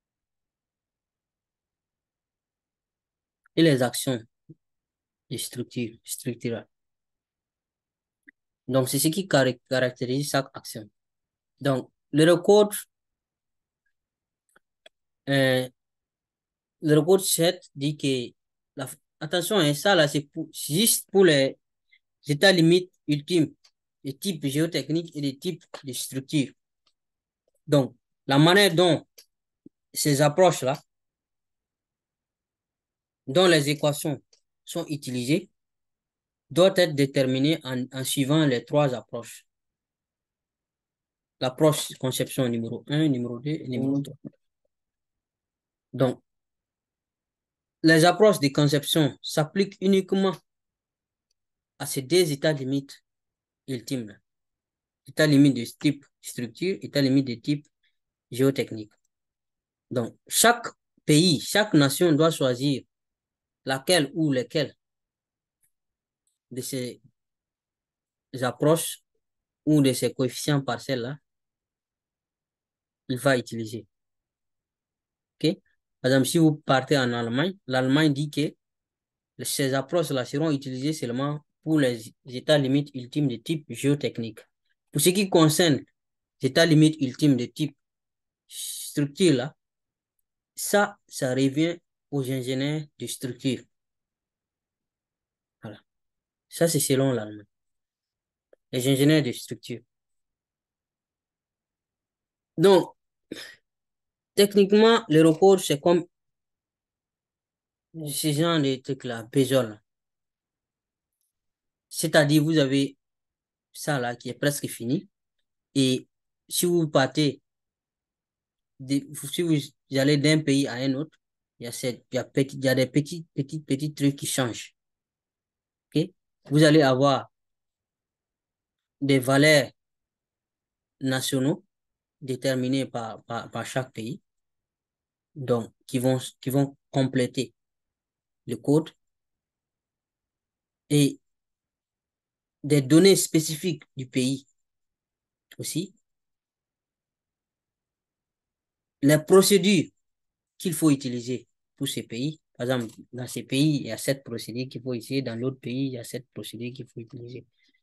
Et les actions des structures, structurales. Donc, c'est ce qui caractérise chaque action. Donc, euh, le record 7 dit que, attention, hein, ça là, c'est juste pour les états limites ultimes, les types géotechniques et les types de structures. Donc, La manière dont ces approches-là, dont les équations sont utilisées, doit être déterminée en suivant les trois approches. L'approche conception numéro 1, numéro 2 et numéro 3. Donc, les approches de conception s'appliquent uniquement à ces deux états limites ultimes. État limite de type structure, état limite de type géotechnique. Donc, chaque pays, chaque nation doit choisir laquelle ou lesquelles de ces approches ou de ces coefficients partiels-là il va utiliser. OK? Par exemple, si vous partez en Allemagne, l'Allemagne dit que ces approches-là seront utilisées seulement pour les états limites ultimes de type géotechnique. Pour ce qui concerne les états limites ultimes de type structure, là, ça revient aux ingénieurs de structure. Voilà. Ça, c'est selon l'Allemagne. Les ingénieurs de structure. Donc, techniquement, l'aéroport, c'est comme ce genre de trucs-là, Peugeot. C'est-à-dire, vous avez ça là qui est presque fini. Et si vous partez, si vous allez d'un pays à un autre, il y a des petits trucs qui changent. OK? Vous allez avoir des valeurs nationaux déterminées par chaque pays, donc qui vont compléter le code et des données spécifiques du pays aussi, les procédures qu'il faut utiliser pour ces pays. Par exemple, dans ces pays, il y a cette procédure qu'il faut utiliser, dans l'autre pays, il y a cette procédure qu'il faut utiliser.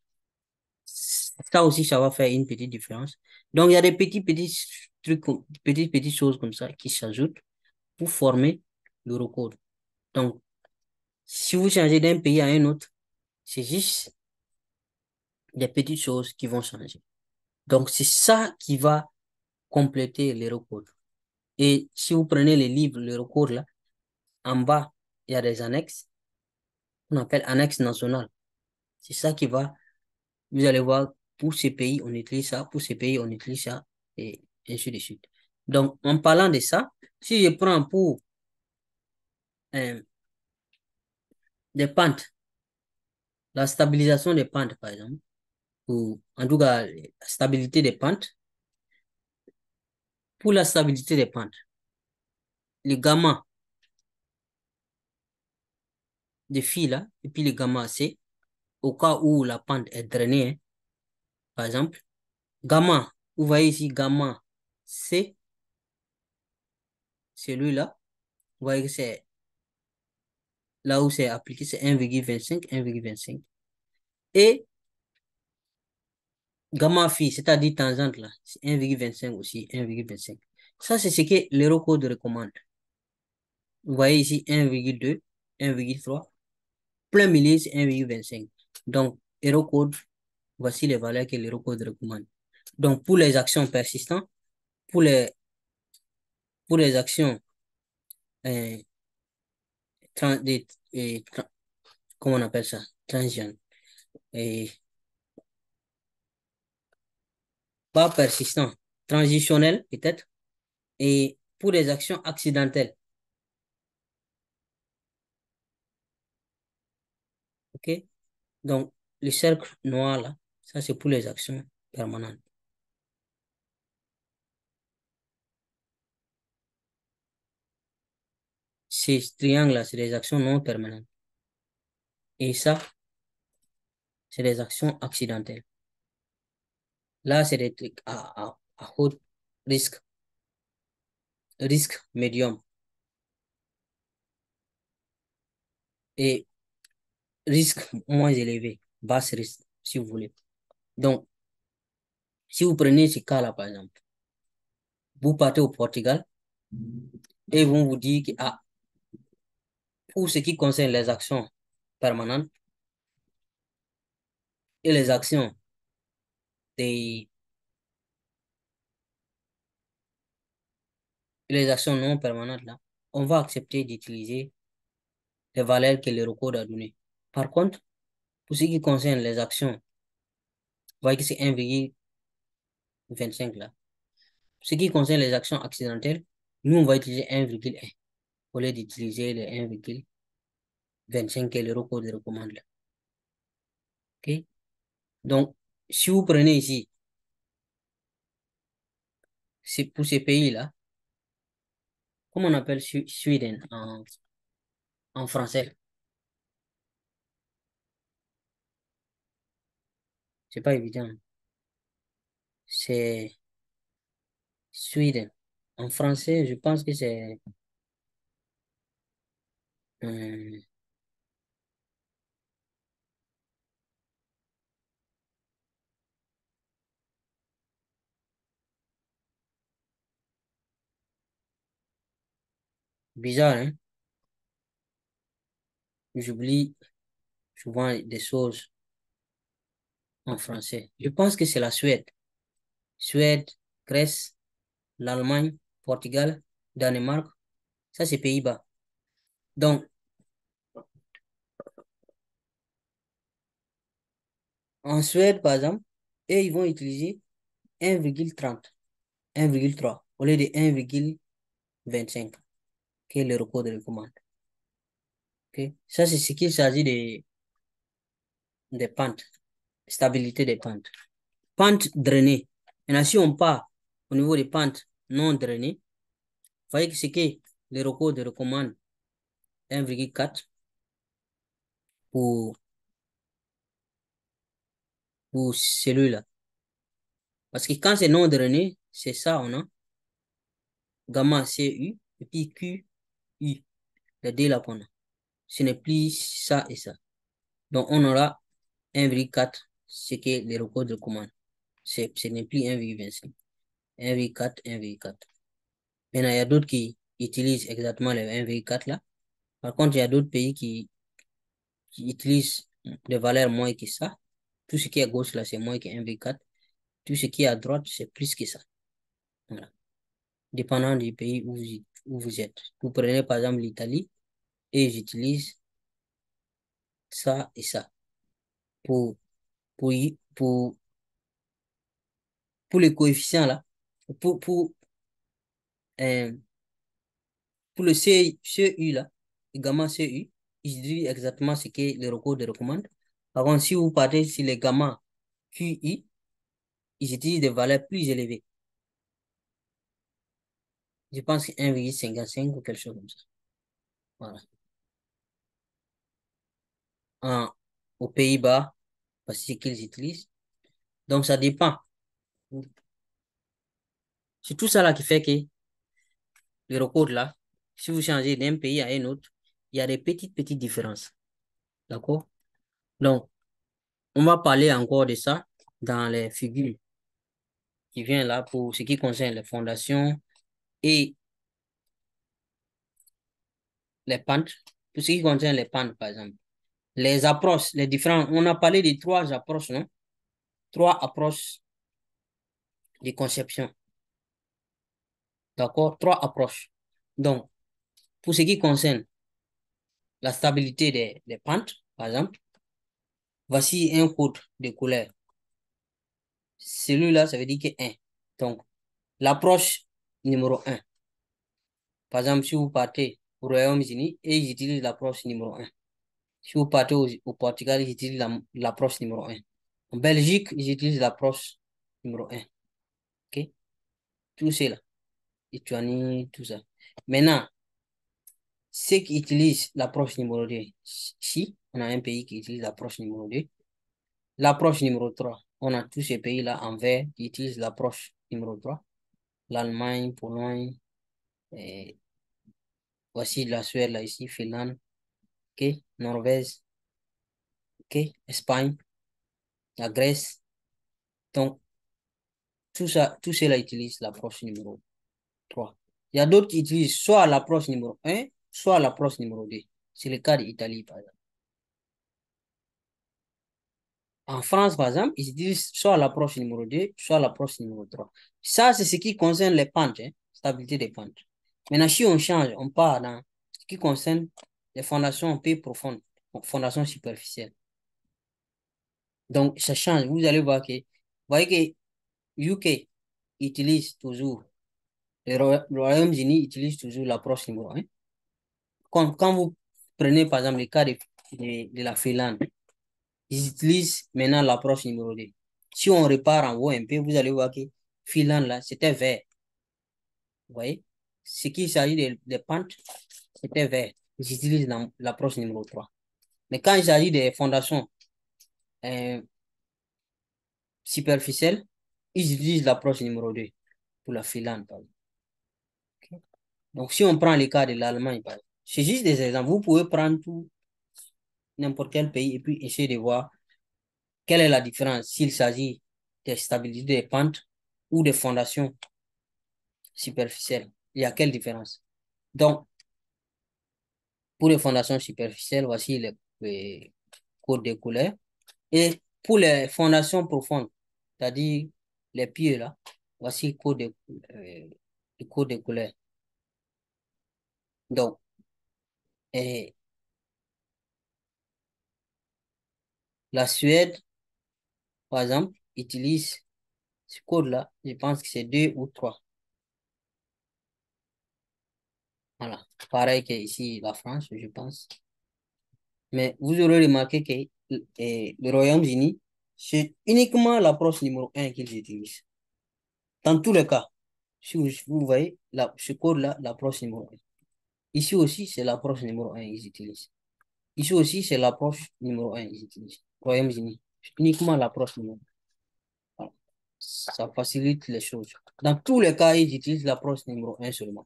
Ça aussi, ça va faire une petite différence. Donc, il y a des petits trucs, petites choses comme ça qui s'ajoutent pour former l'eurocode. Donc, si vous changez d'un pays à un autre, c'est juste des petites choses qui vont changer. Donc, c'est ça qui va compléter l'eurocode. Et si vous prenez les livres, l'eurocode là, en bas, il y a des annexes qu'on appelle annexes nationales. C'est ça qui va, vous allez voir, pour ces pays, on utilise ça, pour ces pays, on utilise ça, et ainsi de suite. Donc, en parlant de ça, si je prends pour euh, des pentes, la stabilisation des pentes, par exemple, ou en tout cas, la stabilité des pentes, pour la stabilité des pentes, le gamma de phi là, et puis le gamma C, au cas où la pente est drainée, hein, par exemple, gamma, vous voyez ici gamma C, celui-là, vous voyez que c'est là où c'est appliqué, c'est 1,25, 1,25. Et gamma phi, c'est-à-dire tangente là, c'est 1,25 aussi, 1,25. Ça, c'est ce que l'Eurocode recommande. Vous voyez ici 1,2, 1,3. Plein milieu, c'est 1,25. Donc, Eurocode, voici les valeurs que l'Eurocode recommande. Donc, pour les actions persistantes, pour les, pour les actions euh, des, comment on appelle ça? Transient. Et pas persistant, transitionnel peut-être. Et pour les actions accidentelles, OK? Donc, le cercle noir là, ça c'est pour les actions permanentes. Ces triangles là, c'est des actions non permanentes. Et ça, c'est des actions accidentelles. Là, c'est des trucs à haut risque, risque médium et risque moins élevé, basse risque, si vous voulez. Donc, si vous prenez ce cas-là, par exemple, vous partez au Portugal et ils vont vous dire que, ah, pour ce qui concerne les actions permanentes et les actions des, les actions non permanentes, là, on va accepter d'utiliser les valeurs que le record a données. Par contre, pour ce qui concerne les actions, vous voyez que c'est 1,25 là. Pour ce qui concerne les actions accidentelles, nous, on va utiliser 1,1 au lieu d'utiliser les 1,25 que le record recommande là. OK? Donc, si vous prenez ici, c'est pour ces pays-là, comment on appelle Sweden en français? C'est pas évident. C'est Sweden. En français, je pense que c'est euh, bizarre, hein? J'oublie souvent des choses en français. Je pense que c'est la Suède. Suède, Grèce, l'Allemagne, Portugal, Danemark. Ça, c'est Pays-Bas. Donc, en Suède, par exemple, eux, ils vont utiliser 1,30, 1,3 au lieu de 1,25, qui est le record de recommande. Ok. Ça, c'est ce qu'il s'agit des pentes, stabilité des pentes. Pente drainée. Maintenant, si on part au niveau des pentes non drainées, vous voyez que c'est que le record de recommande 1,4 pour, pour celui-là. Parce que quand c'est non drainé, c'est ça, on a gamma CU et puis QU, les deux là qu'on a. Ce n'est plus ça et ça. Donc, on aura 1,4, ce qui est le record de commande. Ce n'est plus 1,25. 1,4, 1,4. Maintenant, il y a d'autres qui utilisent exactement les 1,4 là. Par contre, il y a d'autres pays qui utilisent des valeurs moins que ça. Tout ce qui est à gauche là, c'est moins que 1,4. Tout ce qui est à droite, c'est plus que ça. Voilà. Dépendant du pays où vous êtes. Vous prenez par exemple l'Italie et j'utilise ça et ça. Pour, pour, pour les coefficients là, pour, pour, euh, pour le CU là, le gamma CU, je dis exactement ce que le record de recommande. Par contre, si vous partez sur les gamma QI, ils utilisent des valeurs plus élevées. Je pense que 1,55 ou quelque chose comme ça. Voilà. En, aux Pays-Bas, parce que c'est qu'ils utilisent. Donc, ça dépend. C'est tout ça là qui fait que le record là, si vous changez d'un pays à un autre, il y a des petites différences. D'accord? Donc, on va parler encore de ça dans les figures qui viennent là pour ce qui concerne les fondations et les pentes. Pour ce qui concerne les pentes, par exemple. Les approches, les différents, on a parlé de trois approches, non? Trois approches de conception. D'accord? Trois approches. Donc, pour ce qui concerne la stabilité des pentes, par exemple, voici un code de couleur. Celui-là, ça veut dire que 1. Donc, l'approche numéro 1. Par exemple, si vous partez au Royaume-Uni et ils utilisent l'approche numéro 1. Si vous partez au Portugal, ils utilisent l'approche numéro 1. En Belgique, ils utilisent l'approche numéro 1. OK? Tout cela. Lituanie, tout ça. Maintenant, ceux qui utilisent l'approche numéro 2, si on a un pays qui utilise l'approche numéro 2, l'approche numéro 3, on a tous ces pays-là en vert qui utilisent l'approche numéro 3. L'Allemagne, Pologne, et voici la Suède, là, ici, Finlande, OK, Norvège, OK, Espagne, la Grèce. Donc, tout ça, tout cela utilise l'approche numéro 3. Il y a d'autres qui utilisent soit l'approche numéro 1, soit l'approche numéro 2. C'est le cas d'Italie, par exemple. En France, par exemple, ils utilisent soit l'approche numéro 2, soit l'approche numéro 3. Ça, c'est ce qui concerne les pentes, hein, stabilité des pentes. Maintenant, si on change, on part dans ce qui concerne les fondations un peu profondes, donc fondations superficielles. Donc, ça change. Vous allez voir que, vous voyez que UK utilise toujours, le Royaume-Uni utilise toujours l'approche numéro un. Quand vous prenez par exemple le cas de la Finlande, ils utilisent maintenant l'approche numéro 2. Si on repart en haut un peu, vous allez voir que Finlande, là, c'était vert. Vous voyez? Ce qui s'agit des pentes, c'était vert. Ils utilisent l'approche numéro 3. Mais quand il s'agit des fondations euh, superficielles, ils utilisent l'approche numéro 2 pour la Finlande, par exemple. Ok. Donc, si on prend le cas de l'Allemagne, par exemple, c'est juste des exemples. Vous pouvez prendre tout, n'importe quel pays et puis essayer de voir quelle est la différence s'il s'agit de stabilité des pentes ou des fondations superficielles. Il y a quelle différence? Donc, pour les fondations superficielles, voici les codes de couleurs. Et pour les fondations profondes, c'est-à-dire les pieds là, voici le code de couleurs. Donc, et la Suède, par exemple, utilise ce code-là. Je pense que c'est 2 ou 3. Voilà. Pareil que ici, la France, je pense. Mais vous aurez remarqué que le Royaume-Uni, c'est uniquement l'approche numéro un qu'ils utilisent. Dans tous les cas, si vous voyez ce code-là, l'approche numéro un. Ici aussi, c'est l'approche numéro un qu'ils utilisent. Ici aussi, c'est l'approche numéro un qu'ils utilisent. Royaume-Uni, uniquement l'approche numéro un. Voilà. Ça facilite les choses. Dans tous les cas, ils utilisent l'approche numéro un seulement.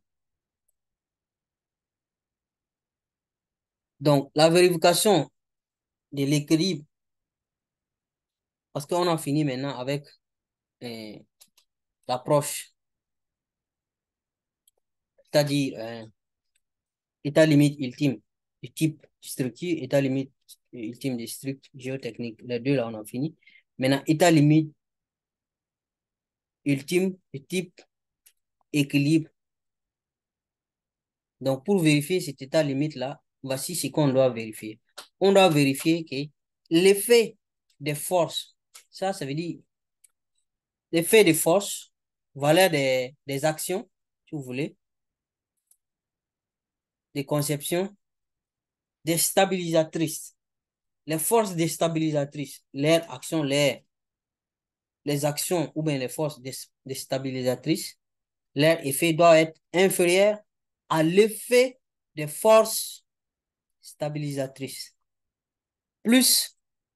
Donc, la vérification de l'équilibre, parce qu'on a fini maintenant avec euh, l'approche, c'est-à-dire état limite ultime du type structure, état limite ultime des structures géotechniques. Les deux, là, on a fini. Maintenant, état limite ultime du type équilibre. Donc, pour vérifier cet état limite-là, voici ce qu'on doit vérifier. On doit vérifier que l'effet des forces, ça veut dire l'effet des forces, valeur des actions, si vous voulez, des conceptions déstabilisatrices. Les forces déstabilisatrices, leurs actions, les actions ou bien les forces déstabilisatrices, leur effet doit être inférieur à l'effet des forces stabilisatrices. Plus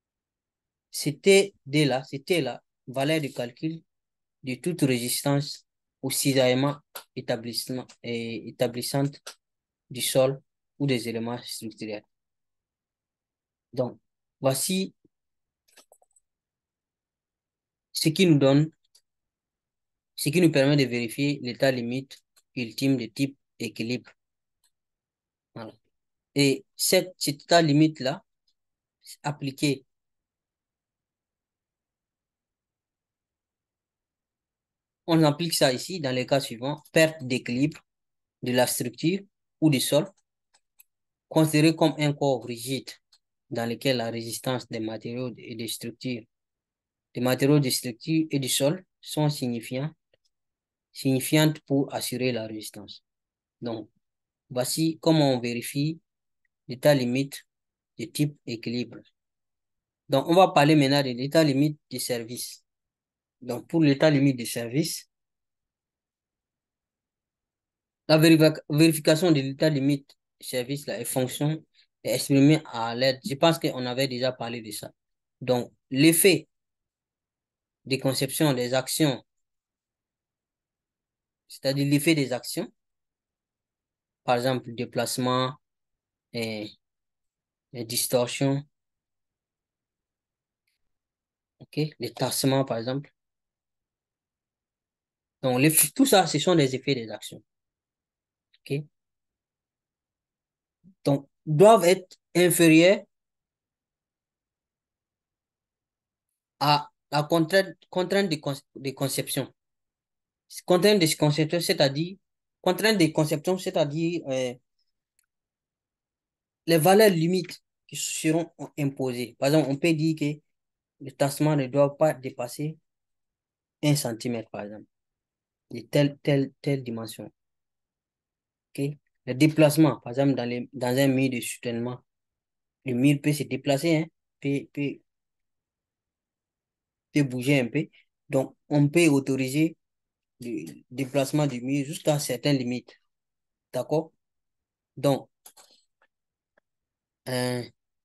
c'était la valeur de calcul de toute résistance au cisaillement établissante du sol ou des éléments structurels. Donc, voici ce qui nous donne, ce qui nous permet de vérifier l'état limite ultime de type équilibre. Voilà. Et cet état limite-là, appliqué, on applique ça ici dans les cas suivants: perte d'équilibre de la structure ou du sol, considéré comme un corps rigide dans lequel la résistance des matériaux et des structures, des matériaux de structure et du sol sont signifiantes pour assurer la résistance. Donc, voici comment on vérifie l'état limite de type équilibre. Donc, on va parler maintenant de l'état limite de service. Donc, pour l'état limite de service, la vérification de l'état limite de service là, est exprimée à l'aide. Je pense qu'on avait déjà parlé de ça. Donc, l'effet des conceptions des actions, c'est-à-dire l'effet des actions, par exemple, déplacement et, et distorsion, ok, les tassements, par exemple. Donc, tout ça, ce sont des effets des actions, ok. Donc, doivent être inférieurs à la contrainte de conception. Contrainte de conception, c'est-à-dire Contrainte de conception, c'est-à-dire les valeurs limites qui seront imposées. Par exemple, on peut dire que le tassement ne doit pas dépasser 1 centimètre, par exemple, de telle dimension. Ok. Le déplacement, par exemple, dans un mur de soutènement, le mur peut se déplacer, hein, peut bouger un peu. Donc, on peut autoriser le déplacement du mur jusqu'à certaines limites. D'accord? Donc, euh,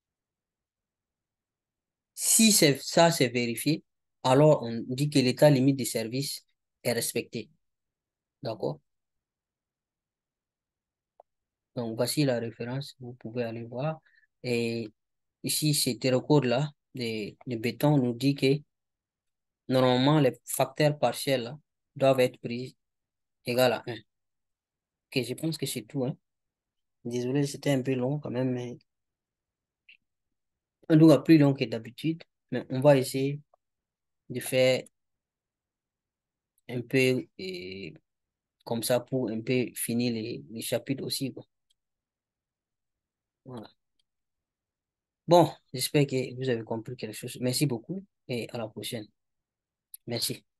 si ça c'est vérifié, alors on dit que l'état limite de service est respecté. D'accord? Donc, voici la référence, vous pouvez aller voir. Et ici, ce terreau-là de béton nous dit que normalement, les facteurs partiels là, doivent être pris égal à 1. Ok, je pense que c'est tout, hein. Désolé, c'était un peu long quand même, mais un peu plus long que d'habitude. Mais on va essayer de faire un peu comme ça pour un peu finir les chapitres aussi, quoi. Voilà. Bon, j'espère que vous avez compris quelque chose. Merci beaucoup et à la prochaine. Merci.